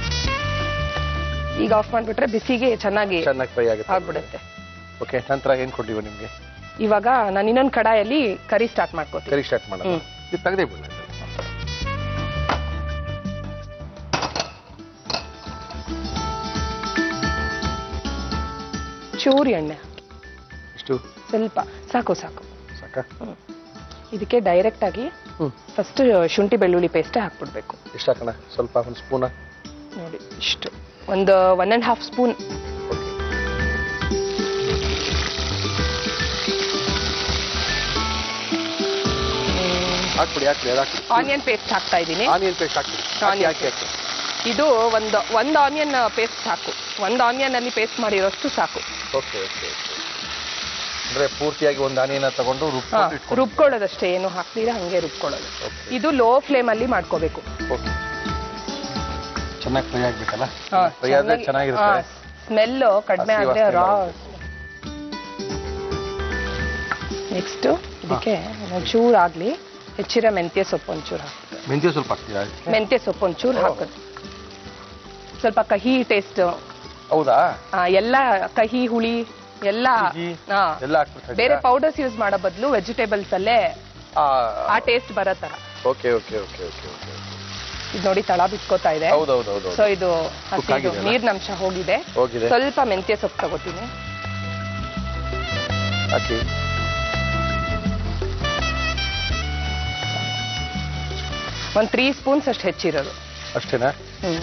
ಈಗ ಆಫ್ ಮಾಡ್ಬಿಟ್ರೆ ಬಿಸಿಗೆ ಚೆನ್ನಾಗಿ ಚೆನ್ನಾಗಿ ಫ್ರೈ ಆಗುತ್ತೆ, ಆಗ್ಬಿಡುತ್ತೆ. ಓಕೆ, ನಂತರ ಏನ್ ಕೊಟ್ಟಿವ ನಿಮ್ಗೆ? ಇವಾಗ ನಾನು ಇನ್ನೊಂದು ಕಡಾಯಲ್ಲಿ ಕರಿ ಸ್ಟಾರ್ಟ್ ಮಾಡ್ಕೋತೀನಿ. ಕರಿ ಸ್ಟಾರ್ಟ್ ಮಾಡೋಣ. ಇದು ತೆಗೆದೇ ಬಿಡ. ಚೂರು ಎಣ್ಣೆ, ಇಷ್ಟು ಸ್ವಲ್ಪ ಸಾಕು ಸಾಕು ಸಾಕ. ಇದಕ್ಕೆ ಡೈರೆಕ್ಟ್ ಆಗಿ ಫಸ್ಟ್ ಶುಂಠಿ ಬೆಳ್ಳುಳ್ಳಿ ಪೇಸ್ಟ್ ಹಾಕ್ಬಿಡ್ಬೇಕು. ಎಷ್ಟು ಹಾಕೋಣ? ಸ್ವಲ್ಪ ಒಂದು ಸ್ಪೂನ್ ನೋಡಿ, ಇಷ್ಟು ಒಂದು ಒನ್ ಅಂಡ್ ಹಾಫ್ ಸ್ಪೂನ್. ಹಾಕ್ಬಿಡಿ ಹಾಕ್ಬಿಡಿ, ಅದು ಹಾಕಿ. ಆನಿಯನ್ ಪೇಸ್ಟ್ ಹಾಕ್ತಾ ಇದ್ದೀನಿ. ಆನಿಯನ್ ಪೇಸ್ಟ್ ಹಾಕಿ. ಆನಿಯನ್ ಹಾಕಿ. ಇದು ಒಂದು ಒಂದು ಆನಿಯನ್ ಪೇಸ್ಟ್ ಸಾಕು. ಒಂದು ಆನಿಯನ್ ಅಲ್ಲಿ ಪೇಸ್ಟ್ ಮಾಡಿರೋಷ್ಟು ಸಾಕು. Okay okay okay. ಅಂದ್ರೆ ಪೂರ್ತಿಯಾಗಿ ಒಂದು ಆನಿಯನ್ ತಗೊಂಡು ರುಬ್ಕೊಂಡು ರುಬ್ಕೊಳ್ಳೋದಷ್ಟೇ, ಏನು ಹಾಕ್ತೀರಾ ಹಂಗೆ ರುಬ್ಕೊಳ್ಳೋದು. ಇದು ಲೋ ಫ್ಲೇಮ್ ಅಲ್ಲಿ ಮಾಡ್ಕೋಬೇಕು. ಓಕೆ, ಚೆನ್ನಾಗಿ ಫ್ರೈ ಆಗ್ಬೇಕಲ್ಲ? ಫ್ರೈ ಆದ್ರೆ ಚೆನ್ನಾಗಿರುತ್ತೆ. ಸ್ಮೆಲ್ ಕಡಿಮೆ ಆದ್ರೆ ರಾ. ನೆಕ್ಸ್ಟ್ ಇದಕ್ಕೆ ಒಂಚೂರು ಆಗ್ಲಿ ಹೆಚ್ಚಿರ ಮೆಂತ್ಯ ಸೊಪ್ಪು ಒಂಚೂರು ಹಾಕ್ತೀವಿ. ಮೆಂತ್ಯ ಸೊಪ್ಪು ಹಾಕ್ತೀರಾ? ಮೆಂತ್ಯ ಸೊಪ್ಪು ಒಂಚೂರು ಹಾಕೋದು, ಸ್ವಲ್ಪ ಕಹಿ ಟೇಸ್ಟ್. ಹೌದಾ? ಎಲ್ಲ ಕಹಿ ಹುಳಿ ಎಲ್ಲ ಬೇರೆ ಪೌಡರ್ಸ್ ಯೂಸ್ ಮಾಡೋ ಬದಲು ವೆಜಿಟೇಬಲ್ಸ್ ಅಲ್ಲೇ ಆ ಟೇಸ್ಟ್ ಬರೋ ತರ. Okay okay okay okay okay. ಇದು ನೋಡಿ ತಳ ಬಿಟ್ಕೋತಾ ಇದೆ. ಹೌದೌದು. ಸೊ ಇದು ನೀರಿನಂಶ ಹೋಗಿದೆ. ಸ್ವಲ್ಪ ಮೆಂತ್ಯ ಸೊಪ್ಪು ತಗೋತೀನಿ. ಒಂದ್ ತ್ರೀ ಸ್ಪೂನ್ಸ್ ಅಷ್ಟು ಹೆಚ್ಚಿರೋದು. ಅಷ್ಟೇನಾ? ಹ್ಮ್.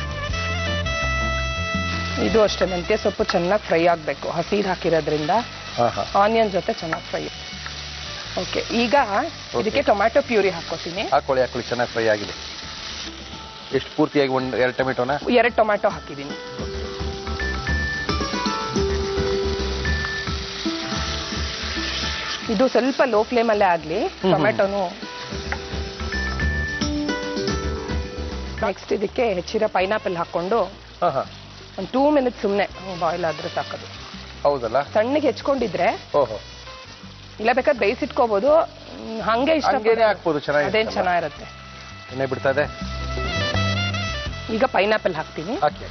ಇದು ಅಷ್ಟೇ, ಮೆಂತ್ಯ ಸೊಪ್ಪು ಚೆನ್ನಾಗಿ ಫ್ರೈ ಆಗ್ಬೇಕು. ಹಸಿರು ಹಾಕಿರೋದ್ರಿಂದ ಆನಿಯನ್ ಜೊತೆ ಚೆನ್ನಾಗಿ ಫ್ರೈ. ಓಕೆ, ಈಗ ಇದಕ್ಕೆ ಟೊಮ್ಯಾಟೊ ಪ್ಯೂರಿ ಹಾಕೋತೀನಿ. ಹಾಕೊಳ್ಳಿ ಹಾಕೊಳ್ಳಿ, ಚೆನ್ನಾಗಿ ಫ್ರೈ ಆಗಿದೆ. ಎಷ್ಟು ಪೂರ್ತಿಯಾಗಿ? ಒಂದು ಎರಡು ಟೊಮೆಟೊನ? ಎರಡು ಟೊಮ್ಯಾಟೊ ಹಾಕಿದ್ದೀನಿ. ಇದು ಸ್ವಲ್ಪ ಲೋ ಫ್ಲೇಮ್ ಅಲ್ಲೇ ಆಗ್ಲಿ ಟೊಮ್ಯಾಟೊನು. ನೆಕ್ಸ್ಟ್ ಇದಕ್ಕೆ ಹೆಚ್ಚಿರೋ ಪೈನಾಪಲ್ ಹಾಕೊಂಡು ಒಂದು ಟೂ ಮಿನಿಟ್ಸ್ ಸುಮ್ಮನೆ ಬಾಯ್ಲ್ ಆದ್ರೆ ಸಾಕೋದು. ಹೌದಲ್ಲ? ಸಣ್ಣಗೆ ಹೆಚ್ಕೊಂಡಿದ್ರೆ, ಓಹೋ, ಇಲ್ಲ ಬೇಕಾದ್ರೆ ಬೇಯಿಸಿಟ್ಕೋಬಹುದು, ಹಂಗೆ ಇಷ್ಟ ಹಾಕ್ಬೋದು, ಅದೇನ್ ಚೆನ್ನಾಗಿರುತ್ತೆ. ಎಣ್ಣೆ ಬಿಡ್ತಾ ಇದೆ. ಈಗ ಪೈನಾಪಲ್ ಹಾಕ್ತೀನಿ. ಹಾಕಿ.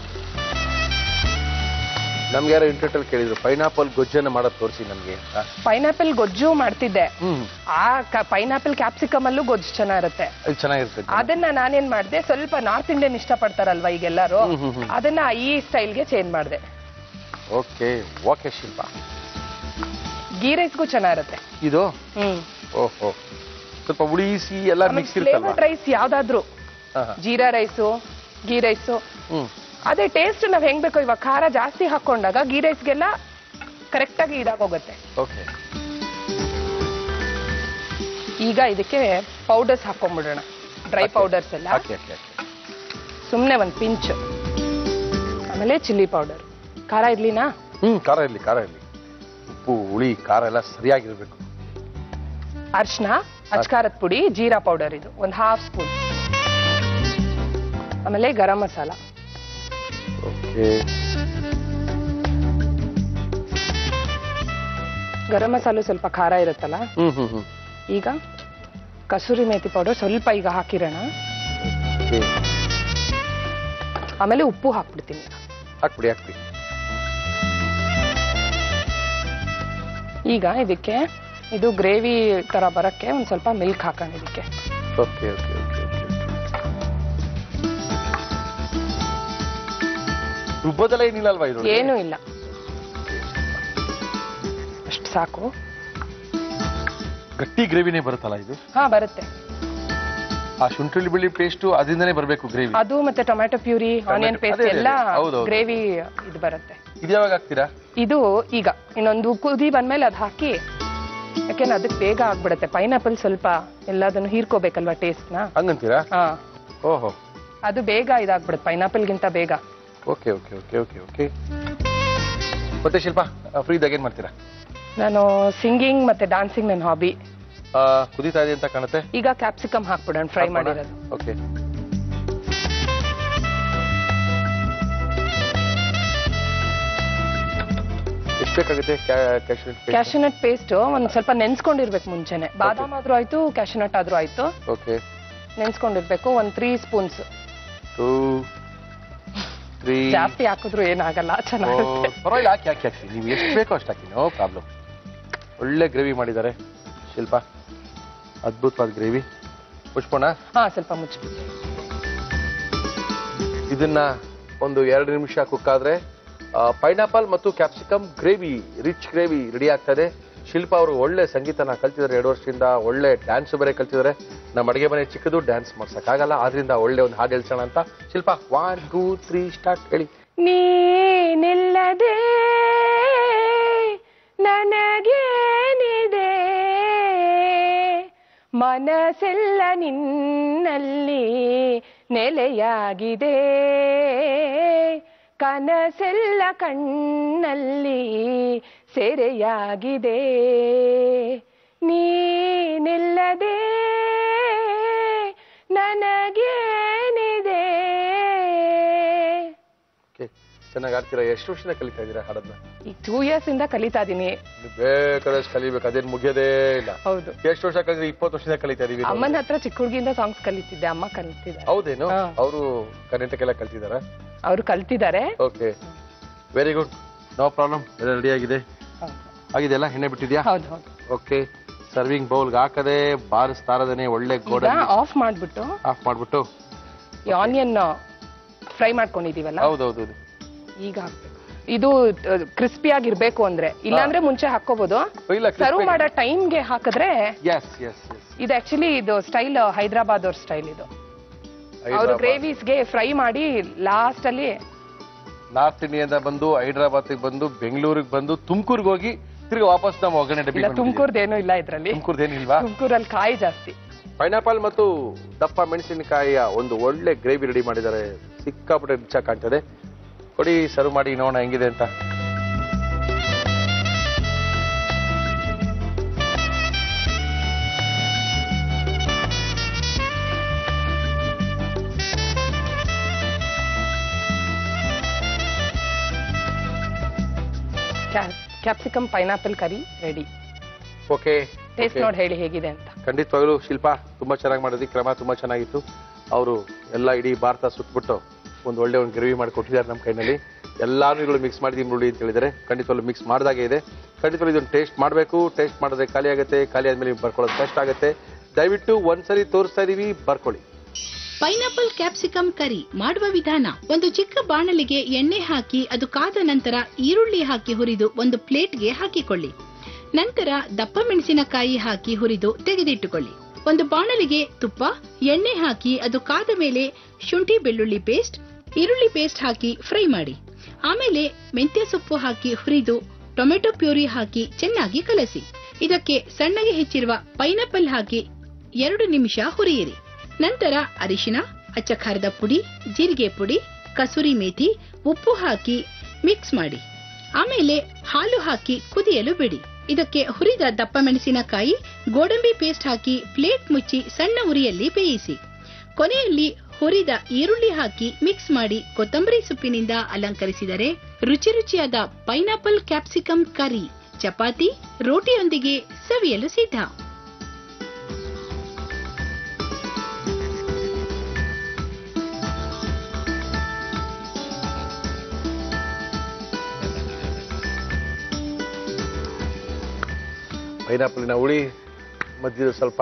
ನಮ್ಗೆ ಯಾರೋ ಇಂಟರ್ನೆಟ್ ಕೇಳಿದ್ರು ಪೈನಾಪಲ್ ಗೊಜ್ಜನ್ನ ಮಾಡೋದು ತೋರಿಸಿ ನಮ್ಗೆ. ಪೈನಾಪಲ್ ಗೊಜ್ಜು ಮಾಡ್ತಿದ್ದೆ. ಆ ಪೈನಾಪಲ್ ಕ್ಯಾಪ್ಸಿಕಮ್ ಅಲ್ಲೂ ಗೊಜ್ಜು ಚೆನ್ನಾಗಿರುತ್ತೆ. ಚೆನ್ನಾಗಿರುತ್ತೆ. ಅದನ್ನ ನಾನೇನ್ ಮಾಡಿದೆ, ಸ್ವಲ್ಪ ನಾರ್ತ್ ಇಂಡಿಯನ್ ಇಷ್ಟ ಪಡ್ತಾರಲ್ವಾ ಈಗೆಲ್ಲರೂ, ಅದನ್ನ ಈ ಸ್ಟೈಲ್ಗೆ ಚೇಂಜ್ ಮಾಡಿದೆ. Okay okay Shilpa. ಗೀ ರೈಸ್ಗೂ ಚೆನ್ನಾಗಿರುತ್ತೆ ಇದು. ಹ್ಮ್. ಓಹೋ, ಸ್ವಲ್ಪ ಉಳಿಸಿ ಎಲ್ಲ ಮಿಕ್ಸ್ ಇರುತ್ತಲ್ವಾ? ರೈಸ್ ಯಾವ್ದಾದ್ರು, ಜೀರಾ ರೈಸು, ಗೀ ರೈಸು, ಅದೇ ಟೇಸ್ಟ್ ನಾವ್ ಹೆಂಗ್ ಬೇಕೋ. ಇವಾಗ ಖಾರ ಜಾಸ್ತಿ ಹಾಕೊಂಡಾಗ ಗೀ ರೈಸ್ಗೆಲ್ಲ ಕರೆಕ್ಟ್ ಆಗಿ ಇದಾಗೋಗುತ್ತೆ. ಓಕೆ, ಈಗ ಇದಕ್ಕೆ ಪೌಡರ್ಸ್ ಹಾಕೊಂಡ್ಬಿಡೋಣ, ಡ್ರೈ ಪೌಡರ್ಸ್ ಎಲ್ಲ. ಸುಮ್ನೆ ಒಂದ್ ಪಿಂಚ್. ಆಮೇಲೆ ಚಿಲ್ಲಿ ಪೌಡರ್. ಖಾರ ಇರ್ಲಿನಾ? ಹ್ಮ್, ಖಾರ ಇರ್ಲಿ, ಖಾರ ಇರ್ಲಿ. ಉಪ್ಪು ಹುಳಿ ಖಾರ ಎಲ್ಲ ಸರಿಯಾಗಿರ್ಬೇಕು. ಅರ್ಶಿನ, ಅಚ್ಕಾರದ ಪುಡಿ, ಜೀರಾ ಪೌಡರ್ ಇದು ಒಂದ್ ಹಾಫ್ ಸ್ಪೂನ್. ಆಮೇಲೆ ಗರಂ ಮಸಾಲ. ಓಕೆ, ಗರಂ ಮಸಾಲೆ ಸ್ವಲ್ಪ ಖಾರ ಇರುತ್ತಲ್ಲ. ಹ್ಮ್ ಹ್ಮ್ ಹ್ಮ್. ಈಗ ಕಸೂರಿ ಮೇಥಿ ಪೌಡರ್ ಸ್ವಲ್ಪ ಈಗ ಹಾಕಿರೋಣ. ಆಮೇಲೆ ಉಪ್ಪು ಹಾಕ್ಬಿಡ್ತೀನಿ. ಹಾಕ್ಬಿಡಿ ಹಾಕ್ಬಿಡಿ. ಈಗ ಇದಕ್ಕೆ ಇದು ಗ್ರೇವಿ ತರ ಬರಕ್ಕೆ ಒಂದ್ ಸ್ವಲ್ಪ ಮಿಲ್ಕ್ ಹಾಕೋಣ ಇದಕ್ಕೆ. Okay okay okay okay. ರುಬ್ಬೋದೆಲ್ಲ ಏನಿಲ್ಲ ಅಲ್ವಾ ಇದು? ಏನೂ ಇಲ್ಲ. ಸಾಕು. ಗಟ್ಟಿ ಗ್ರೇವಿನೇ ಬರುತ್ತಲ್ಲ ಇದು? ಹಾ ಬರುತ್ತೆ. ಆ ಶುಂಠಿ ಬೆಳ್ಳಿ ಪೇಸ್ಟ್ ಅದರಿಂದನೇ ಬರಬೇಕು ಗ್ರೇವಿ. ಅದು ಮತ್ತೆ ಟೊಮ್ಯಾಟೊ ಪ್ಯೂರಿ, ಆನಿಯನ್ ಪೇಸ್ಟ್ ಎಲ್ಲ ಗ್ರೇವಿ ಇದು ಬರುತ್ತೆ. ಇದು ಯಾವಾಗ ಹಾಕ್ತೀರಾ? ಇದು ಈಗ ಇನ್ನೊಂದು ಕುದಿ ಬಂದ್ಮೇಲೆ ಅದು ಹಾಕಿ, ಯಾಕೆಂದ್ರೆ ಅದಕ್ಕೆ ಬೇಗ ಆಗ್ಬಿಡುತ್ತೆ. ಪೈನಾಪಲ್ ಸ್ವಲ್ಪ ಎಲ್ಲದನ್ನು ಹೀರ್ಕೋಬೇಕಲ್ವಾ ಟೇಸ್ಟ್ ನ. ಹಂಗಂತೀರಾ? ಹಾ. ಓಹೋ. ಅದು ಬೇಗ ಇದಾಗ್ಬಿಡುತ್ತೆ ಪೈನಾಪಲ್ ಗಿಂತ ಬೇಗ. Okay okay okay okay okay. ಮತ್ತೆ ಶಿಲ್ಪ, ಫ್ರೀ ಇದ್ದಾಗ ಏನ್ ಮಾಡ್ತೀರಾ? ನಾನು ಸಿಂಗಿಂಗ್ ಮತ್ತೆ ಡಾನ್ಸಿಂಗ್ ನನ್ನ ಹಾಬಿ. ಕುದೀತಾ ಇದೆ ಅಂತ ಕಾಣುತ್ತೆ. ಈಗ ಕ್ಯಾಪ್ಸಿಕಮ್ ಹಾಕ್ಬಿಡೋಣ, ಫ್ರೈ ಮಾಡಿರೋದು. ಓಕೆ. ಎಷ್ಟು ಬೇಕಾಗುತ್ತೆ ಕ್ಯಾಶ್ಯೂನಟ್ ಪೇಸ್ಟ್? ಒಂದ್ ಸ್ವಲ್ಪ ನೆನ್ಸ್ಕೊಂಡಿರ್ಬೇಕು ಮುಂಚೆನೆ. ಬಾದಾಮ್ ಆದ್ರೂ ಆಯ್ತು, ಕ್ಯಾಶ್ಯೂನಟ್ ಆದ್ರೂ ಆಯ್ತು. ಓಕೆ. ನೆನ್ಸ್ಕೊಂಡಿರ್ಬೇಕು. ಒಂದ್ ತ್ರೀ ಸ್ಪೂನ್ಸ್. Two three. ಜಾಸ್ತಿ ಹಾಕಿದ್ರು ಏನಾಗಲ್ಲ, ಚೆನ್ನಾಗುತ್ತೆ. ಪರವಾಗಿಲ್ಲ, ಹಾಕಿ ಹಾಕಿ ಹಾಕಿ ನೀವು ಎಷ್ಟು ಬೇಕೋ ಅಷ್ಟು ಹಾಕಿ, ನೋ ಪ್ರಾಬ್ಲಮ್. ಒಳ್ಳೆ ಗ್ರೇವಿ ಮಾಡಿದ್ದಾರೆ ಶಿಲ್ಪ, ಅದ್ಭುತವಾದ ಗ್ರೇವಿ. ಮುಚ್ಕೋಣ? ಹಾ, ಸ್ವಲ್ಪ ಮುಚ್ಬಿಟ್ಟು ಇದನ್ನ ಒಂದು ಎರಡು ನಿಮಿಷ ಕುಕ್ ಆದ್ರೆ ಪೈನಾಪಲ್ ಮತ್ತು capsicum gravy, rich gravy ready ಆಗ್ತದೆ. ಶಿಲ್ಪ ಅವರು ಒಳ್ಳೆ ಸಂಗೀತನ ಕಲ್ತಿದ್ದಾರೆ, ಎರಡು ವರ್ಷದಿಂದ ಒಳ್ಳೆ ಡ್ಯಾನ್ಸ್ ಬೇರೆ ಕಲ್ತಿದ್ದಾರೆ. ನಮ್ಮ ಅಡುಗೆ ಮನೆ ಚಿಕ್ಕದು, ಡ್ಯಾನ್ಸ್ ಮಾಡ್ಸಕ್ಕಾಗಲ್ಲ, ಆದ್ರಿಂದ ಒಳ್ಳೆ ಒಂದು ಹಾಡು ಹೇಳ್ಸೋಣ ಅಂತ. Shilpa, one two three start, ಹೇಳಿ. ನೀನಿಲ್ಲದೆ ನನಗೇನಿದೆ, ಮನಸ್ಸೆಲ್ಲ ನಿನ್ನಲ್ಲಿ ನೆಲೆಯಾಗಿದೆ, ಕನಸೆಲ್ಲ ಕಣ್ಣಲ್ಲಿ ಸೆರೆಯಾಗಿದೆ, ನೀನಿಲ್ಲದೆ ನನಗೇನಿದೆ. ಚೆನ್ನಾಗಿ ಆಡ್ತೀರಾ. ಎಷ್ಟು ವರ್ಷದಿಂದ ಕಲಿತಾ ಇದ್ದೀರಾ ಹಾಡನ್ನ? ಈಗ ಟೂ ಇಯರ್ಸ್ ಇಂದ ಕಲಿತಾ ಇದೀನಿ. ಬೇಕಾದಷ್ಟು ಕಲಿಬೇಕು, ಅದೇನು ಮುಗಿಯೋದೇ ಇಲ್ಲ. ಹೌದು. ಎಷ್ಟು ವರ್ಷ ಕಲಿದ್ರೆ? ಇಪ್ಪತ್ತು ವರ್ಷದಿಂದ ಕಲಿತಾ ಇದೀವಿ. ಅಮ್ಮನ ಹತ್ರ ಚಿಕ್ಕ ಹುಡುಗಿಯಿಂದ ಸಾಂಗ್ಸ್ ಕಲಿತಿದ್ದೆ, ಅಮ್ಮ ಕಲಿತಿದ್ದಾರೆ. ಹೌದೇನು? ಅವರು ಕರ್ನಾಟಕೆಲ್ಲ ಕಲ್ತಿದಾರ? ಅವರು ಕಲ್ತಿದ್ದಾರೆ. Okay, very good, no problem. ಎಲ್ಲ ರೆಡಿ ಆಗಿದೆ. ಆಗಿದೆಯಲ್ಲ? ಎಣ್ಣೆ ಬಿಟ್ಟಿದ್ಯಾ? ಹೌದು ಹೌದು. ಓಕೆ, ಸರ್ವಿಂಗ್ ಬೌಲ್ಗೆ ಹಾಕದೆ ಬಾರಿಸ್ತಾರದನೆ ಒಳ್ಳೆ ಗೋಡ ಆಫ್ ಮಾಡ್ಬಿಟ್ಟು ಆಫ್ ಮಾಡ್ಬಿಟ್ಟು ಈ ಆನಿಯನ್ ಫ್ರೈ ಮಾಡ್ಕೊಂಡಿದೀವಲ್ಲ, ಹೌದೌದು, ಈಗ ಹಾಕ್ಬೇಕು. ಇದು ಕ್ರಿಸ್ಪಿ ಆಗಿರ್ಬೇಕು ಅಂದ್ರೆ, ಇಲ್ಲಾಂದ್ರೆ ಮುಂಚೆ ಹಾಕೋಬಹುದು. ಸರ್ವ್ ಮಾಡೋ ಟೈಮ್ಗೆ ಹಾಕಿದ್ರೆ ಇದು ಆಕ್ಚುಲಿ ಇದು ಸ್ಟೈಲ್ ಹೈದರಾಬಾದ್ ಅವ್ರ ಸ್ಟೈಲ್. ಇದು ಅವರು ಗ್ರೇವೀಸ್ಗೆ ಫ್ರೈ ಮಾಡಿ ಲಾಸ್ಟ್ ಅಲ್ಲಿ ನಾರ್ತ್ ಇಂಡಿಯಾದ ಬಂದು ಹೈದರಾಬಾದ್ ಬಂದು ಬೆಂಗಳೂರಿಗೆ ಬಂದು ತುಮಕೂರ್ಗೆ ಹೋಗಿ ತಿರ್ಗಿ ವಾಪಸ್ ನಮ್ಮ ಒಗ್ಗರಣೆ ಡಬ್ಬಿ. ತುಮಕೂರ್ದೇನು ಇಲ್ಲ ಇದ್ರಲ್ಲಿ. ತುಮಕೂರ್ದೇನಿಲ್ವಾ? ತುಮಕೂರಲ್ಲಿ ಕಾಯಿ ಜಾಸ್ತಿ. ಪೈನಾಪಲ್ ಮತ್ತು ದಪ್ಪ ಮೆಣಸಿನಕಾಯಿಯ ಒಂದು ಒಳ್ಳೆ ಗ್ರೇವಿ ರೆಡಿ ಮಾಡಿದ್ದಾರೆ. ಸಿಕ್ಕಾಪಟ್ಟೆ ರಿಚ್ ಆಗಿ ಕಾಣ್ತದೆ. ಕೊಡಿ, ಸರ್ವ್ ಮಾಡಿ ನೋಡೋಣ ಹೆಂಗಿದೆ ಅಂತ. Capsicum pineapple curry ready. Okay, taste ನೋಡಿ ಹೇಳಿ ಹೇಗಿದೆ ಅಂತ. ಖಂಡಿತವಾಗ್ಲೂ ಶಿಲ್ಪ ತುಂಬಾ ಚೆನ್ನಾಗಿ ಮಾಡಿದ್ರಿ. ಕ್ರಮ ತುಂಬಾ ಚೆನ್ನಾಗಿತ್ತು. ಅವರು ಎಲ್ಲ ಇಡೀ ಭಾರತ ಸುತ್ತಬಿಟ್ಟು ಒಂದು ಒಳ್ಳೆ ಒಂದು ಗ್ರೇವಿ ಮಾಡಿ ಕೊಟ್ಟಿದ್ದಾರೆ ನಮ್ಮ ಕೈನಲ್ಲಿ. ಎಲ್ಲಾನು ಇವುಗಳು ಮಿಕ್ಸ್ ಮಾಡಿದೀನಿ ನೋಡಿ ಅಂತ ಹೇಳಿದರೆ, ಖಂಡಿತವಾಗ್ಲೂ ಮಿಕ್ಸ್ ಮಾಡಿದಾಗೆ ಇದೆ. ಖಂಡಿತವಾಗ್ಲೂ ಇದನ್ನು ಟೇಸ್ಟ್ ಮಾಡಬೇಕು. ಟೇಸ್ಟ್ ಮಾಡಿದ್ರೆ ಖಾಲಿ ಆಗುತ್ತೆ, ಖಾಲಿ ಆದ್ಮೇಲೆ ಬರ್ಕೊಳ್ಳೋದು ಕಷ್ಟ ಆಗುತ್ತೆ. ದಯವಿಟ್ಟು ಒಂದ್ಸರಿ ತೋರಿಸ್ತಾ ಇದೀವಿ, ಬರ್ಕೊಳ್ಳಿ. ಪೈನಾಪಲ್ ಕ್ಯಾಪ್ಸಿಕಮ್ ಕರಿ ಮಾಡುವ ವಿಧಾನ: ಒಂದು ಚಿಕ್ಕ ಬಾಣಲಿಗೆ ಎಣ್ಣೆ ಹಾಕಿ ಅದು ಕಾದ ನಂತರ ಈರುಳ್ಳಿ ಹಾಕಿ ಹುರಿದು ಒಂದು ಪ್ಲೇಟ್ಗೆ ಹಾಕಿಕೊಳ್ಳಿ. ನಂತರ ದಪ್ಪ ಮೆಣಸಿನಕಾಯಿ ಹಾಕಿ ಹುರಿದು ತೆಗೆದಿಟ್ಟುಕೊಳ್ಳಿ. ಒಂದು ಬಾಣಲಿಗೆ ತುಪ್ಪ, ಎಣ್ಣೆ ಹಾಕಿ ಅದು ಕಾದ ಮೇಲೆ ಶುಂಠಿ ಬೆಳ್ಳುಳ್ಳಿ ಪೇಸ್ಟ್, ಈರುಳ್ಳಿ ಪೇಸ್ಟ್ ಹಾಕಿ ಫ್ರೈ ಮಾಡಿ. ಆಮೇಲೆ ಮೆಂತ್ಯ ಸೊಪ್ಪು ಹಾಕಿ ಹುರಿದು ಟೊಮೆಟೊ ಪ್ಯೂರಿ ಹಾಕಿ ಚೆನ್ನಾಗಿ ಕಲಸಿ. ಇದಕ್ಕೆ ಸಣ್ಣಗೆ ಹೆಚ್ಚಿರುವ ಪೈನಾಪಲ್ ಹಾಕಿ ಎರಡು ನಿಮಿಷ ಹುರಿಯಿರಿ. ನಂತರ ಅರಿಶಿನ, ಅಚ್ಚ ಖಾರದ ಪುಡಿ, ಜೀರಿಗೆ ಪುಡಿ, ಕಸೂರಿ ಮೇಥಿ, ಉಪ್ಪು ಹಾಕಿ ಮಿಕ್ಸ್ ಮಾಡಿ. ಆಮೇಲೆ ಹಾಲು ಹಾಕಿ ಕುದಿಯಲು ಬಿಡಿ. ಇದಕ್ಕೆ ಹುರಿದ ದಪ್ಪ ಮೆಣಸಿನಕಾಯಿ, ಗೋಡಂಬಿ ಪೇಸ್ಟ್ ಹಾಕಿ ಪ್ಲೇಟ್ ಮುಚ್ಚಿ ಸಣ್ಣ ಉರಿಯಲ್ಲಿ ಬೇಯಿಸಿ. ಕೊನೆಯಲ್ಲಿ ಹುರಿದ ಈರುಳ್ಳಿ ಹಾಕಿ ಮಿಕ್ಸ್ ಮಾಡಿ ಕೊತ್ತಂಬರಿ ಸೊಪ್ಪಿನಿಂದ ಅಲಂಕರಿಸಿದರೆ ರುಚಿ ರುಚಿಯಾದ ಪೈನಾಪಲ್ ಕ್ಯಾಪ್ಸಿಕಮ್ ಕರಿ ಚಪಾತಿ, ರೋಟಿಯೊಂದಿಗೆ ಸವಿಯಲು ಸಿದ್ಧ. ಪೈನಾಪಲಿನ ಹುಳಿ ಮಧ್ಯದ ಸ್ವಲ್ಪ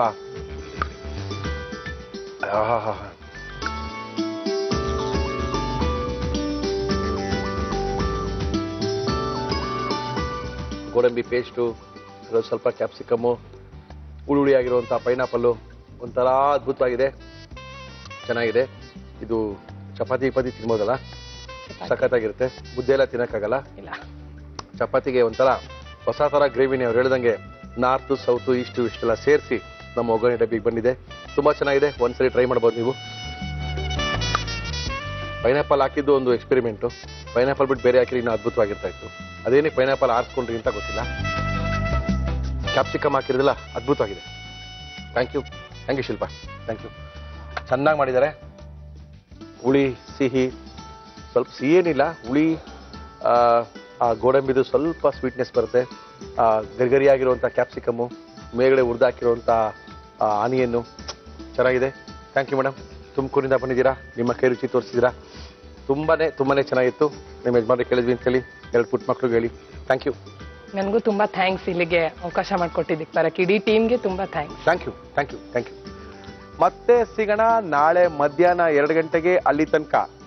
ಗೋಡಂಬಿ ಪೇಸ್ಟು, ಇರೋದು ಸ್ವಲ್ಪ ಕ್ಯಾಪ್ಸಿಕಮ್ಮು, ಹುಳಿ ಹುಳಿ ಆಗಿರುವಂಥ ಪೈನಾಪಲ್ಲು, ಒಂಥರ ಅದ್ಭುತವಾಗಿದೆ, ಚೆನ್ನಾಗಿದೆ. ಇದು ಚಪಾತಿ ಪದಿ ತಿನ್ಬೋದಲ್ಲ, ಸಖತ್ತಾಗಿರುತ್ತೆ. ಮುದ್ದೆ ಎಲ್ಲ ತಿನ್ನಕ್ಕಾಗಲ್ಲ. ಇಲ್ಲ, ಚಪಾತಿಗೆ ಒಂಥರ ಹೊಸ ಥರ ಗ್ರೇವಿನೇ ಅವ್ರು ಹೇಳ್ದಂಗೆ ನಾರ್ತು ಸೌತು ಈಸ್ಟು ಇಷ್ಟೆಲ್ಲ ಸೇರಿಸಿ ನಮ್ಮ ಒಗ್ಗರಣೆ ಡಬ್ಬಿಗೆ ಬಂದಿದೆ. ತುಂಬ ಚೆನ್ನಾಗಿದೆ, ಒಂದ್ಸರಿ ಟ್ರೈ ಮಾಡ್ಬೋದು ನೀವು. ಪೈನಾಪಲ್ ಹಾಕಿದ್ದು ಒಂದು ಎಕ್ಸ್ಪೆರಿಮೆಂಟು. ಪೈನಾಪಲ್ ಬಿಟ್ಟು ಬೇರೆ ಹಾಕಿದ್ರೆ ಇನ್ನೂ ಅದ್ಭುತವಾಗಿರ್ತಾ ಇತ್ತು. ಅದೇನೇ ಪೈನಾಪಲ್ ಆರಿಸ್ಕೊಂಡ್ರಿ ಅಂತ ಗೊತ್ತಿಲ್ಲ. ಕ್ಯಾಪ್ಸಿಕಮ್ ಹಾಕಿರೋದಿಲ್ಲ, ಅದ್ಭುತವಾಗಿದೆ. Thank you thank you Shilpa, thank you. ಚೆನ್ನಾಗಿ ಮಾಡಿದ್ದಾರೆ. ಹುಳಿ ಸಿಹಿ, ಸ್ವಲ್ಪ ಸಿಹಿ ಏನಿಲ್ಲ, ಹುಳಿ, ಆ ಗೋಡಂಬಿದು ಸ್ವಲ್ಪ ಸ್ವೀಟ್ನೆಸ್ ಬರುತ್ತೆ, ಗರಿಗರಿಯಾಗಿರುವಂಥ ಕ್ಯಾಪ್ಸಿಕಮ್ಮು, ಮೇಲ್ಗಡೆ ಹುರಿದಾಕಿರುವಂಥ ಆನಿಯನ್ನು, ಚೆನ್ನಾಗಿದೆ. Thank you madam. ತುಮಕೂರಿಂದ ಬಂದಿದ್ದೀರಾ, ನಿಮ್ಮ ಕೈ ರುಚಿ ತೋರಿಸಿದ್ದೀರಾ, ತುಂಬಾ ತುಂಬಾ ಚೆನ್ನಾಗಿತ್ತು. ನಿಮ್ಮ ಯಜಮಾನ್ರಿಗೆ ಕೇಳಿದ್ವಿ ಅಂತ ಹೇಳಿ, ಎರಡು ಪುಟ್ಟ ಮಕ್ಳಿಗೆ ಹೇಳಿ. Thank you. ನನಗೂ ತುಂಬಾ ಥ್ಯಾಂಕ್ಸ್ ಇಲ್ಲಿಗೆ ಅವಕಾಶ ಮಾಡಿಕೊಟ್ಟಿದ್ದಕ್ಕೆ ಬರಕ್ಕೆ. ಇಡೀ ಟೀಮ್ಗೆ ತುಂಬಾ thanks. Thank you thank you thank you. ಮತ್ತೆ ಸಿಗೋಣ ನಾಳೆ ಮಧ್ಯಾಹ್ನ ಎರಡು ಗಂಟೆಗೆ. ಅಲ್ಲಿ ತನಕ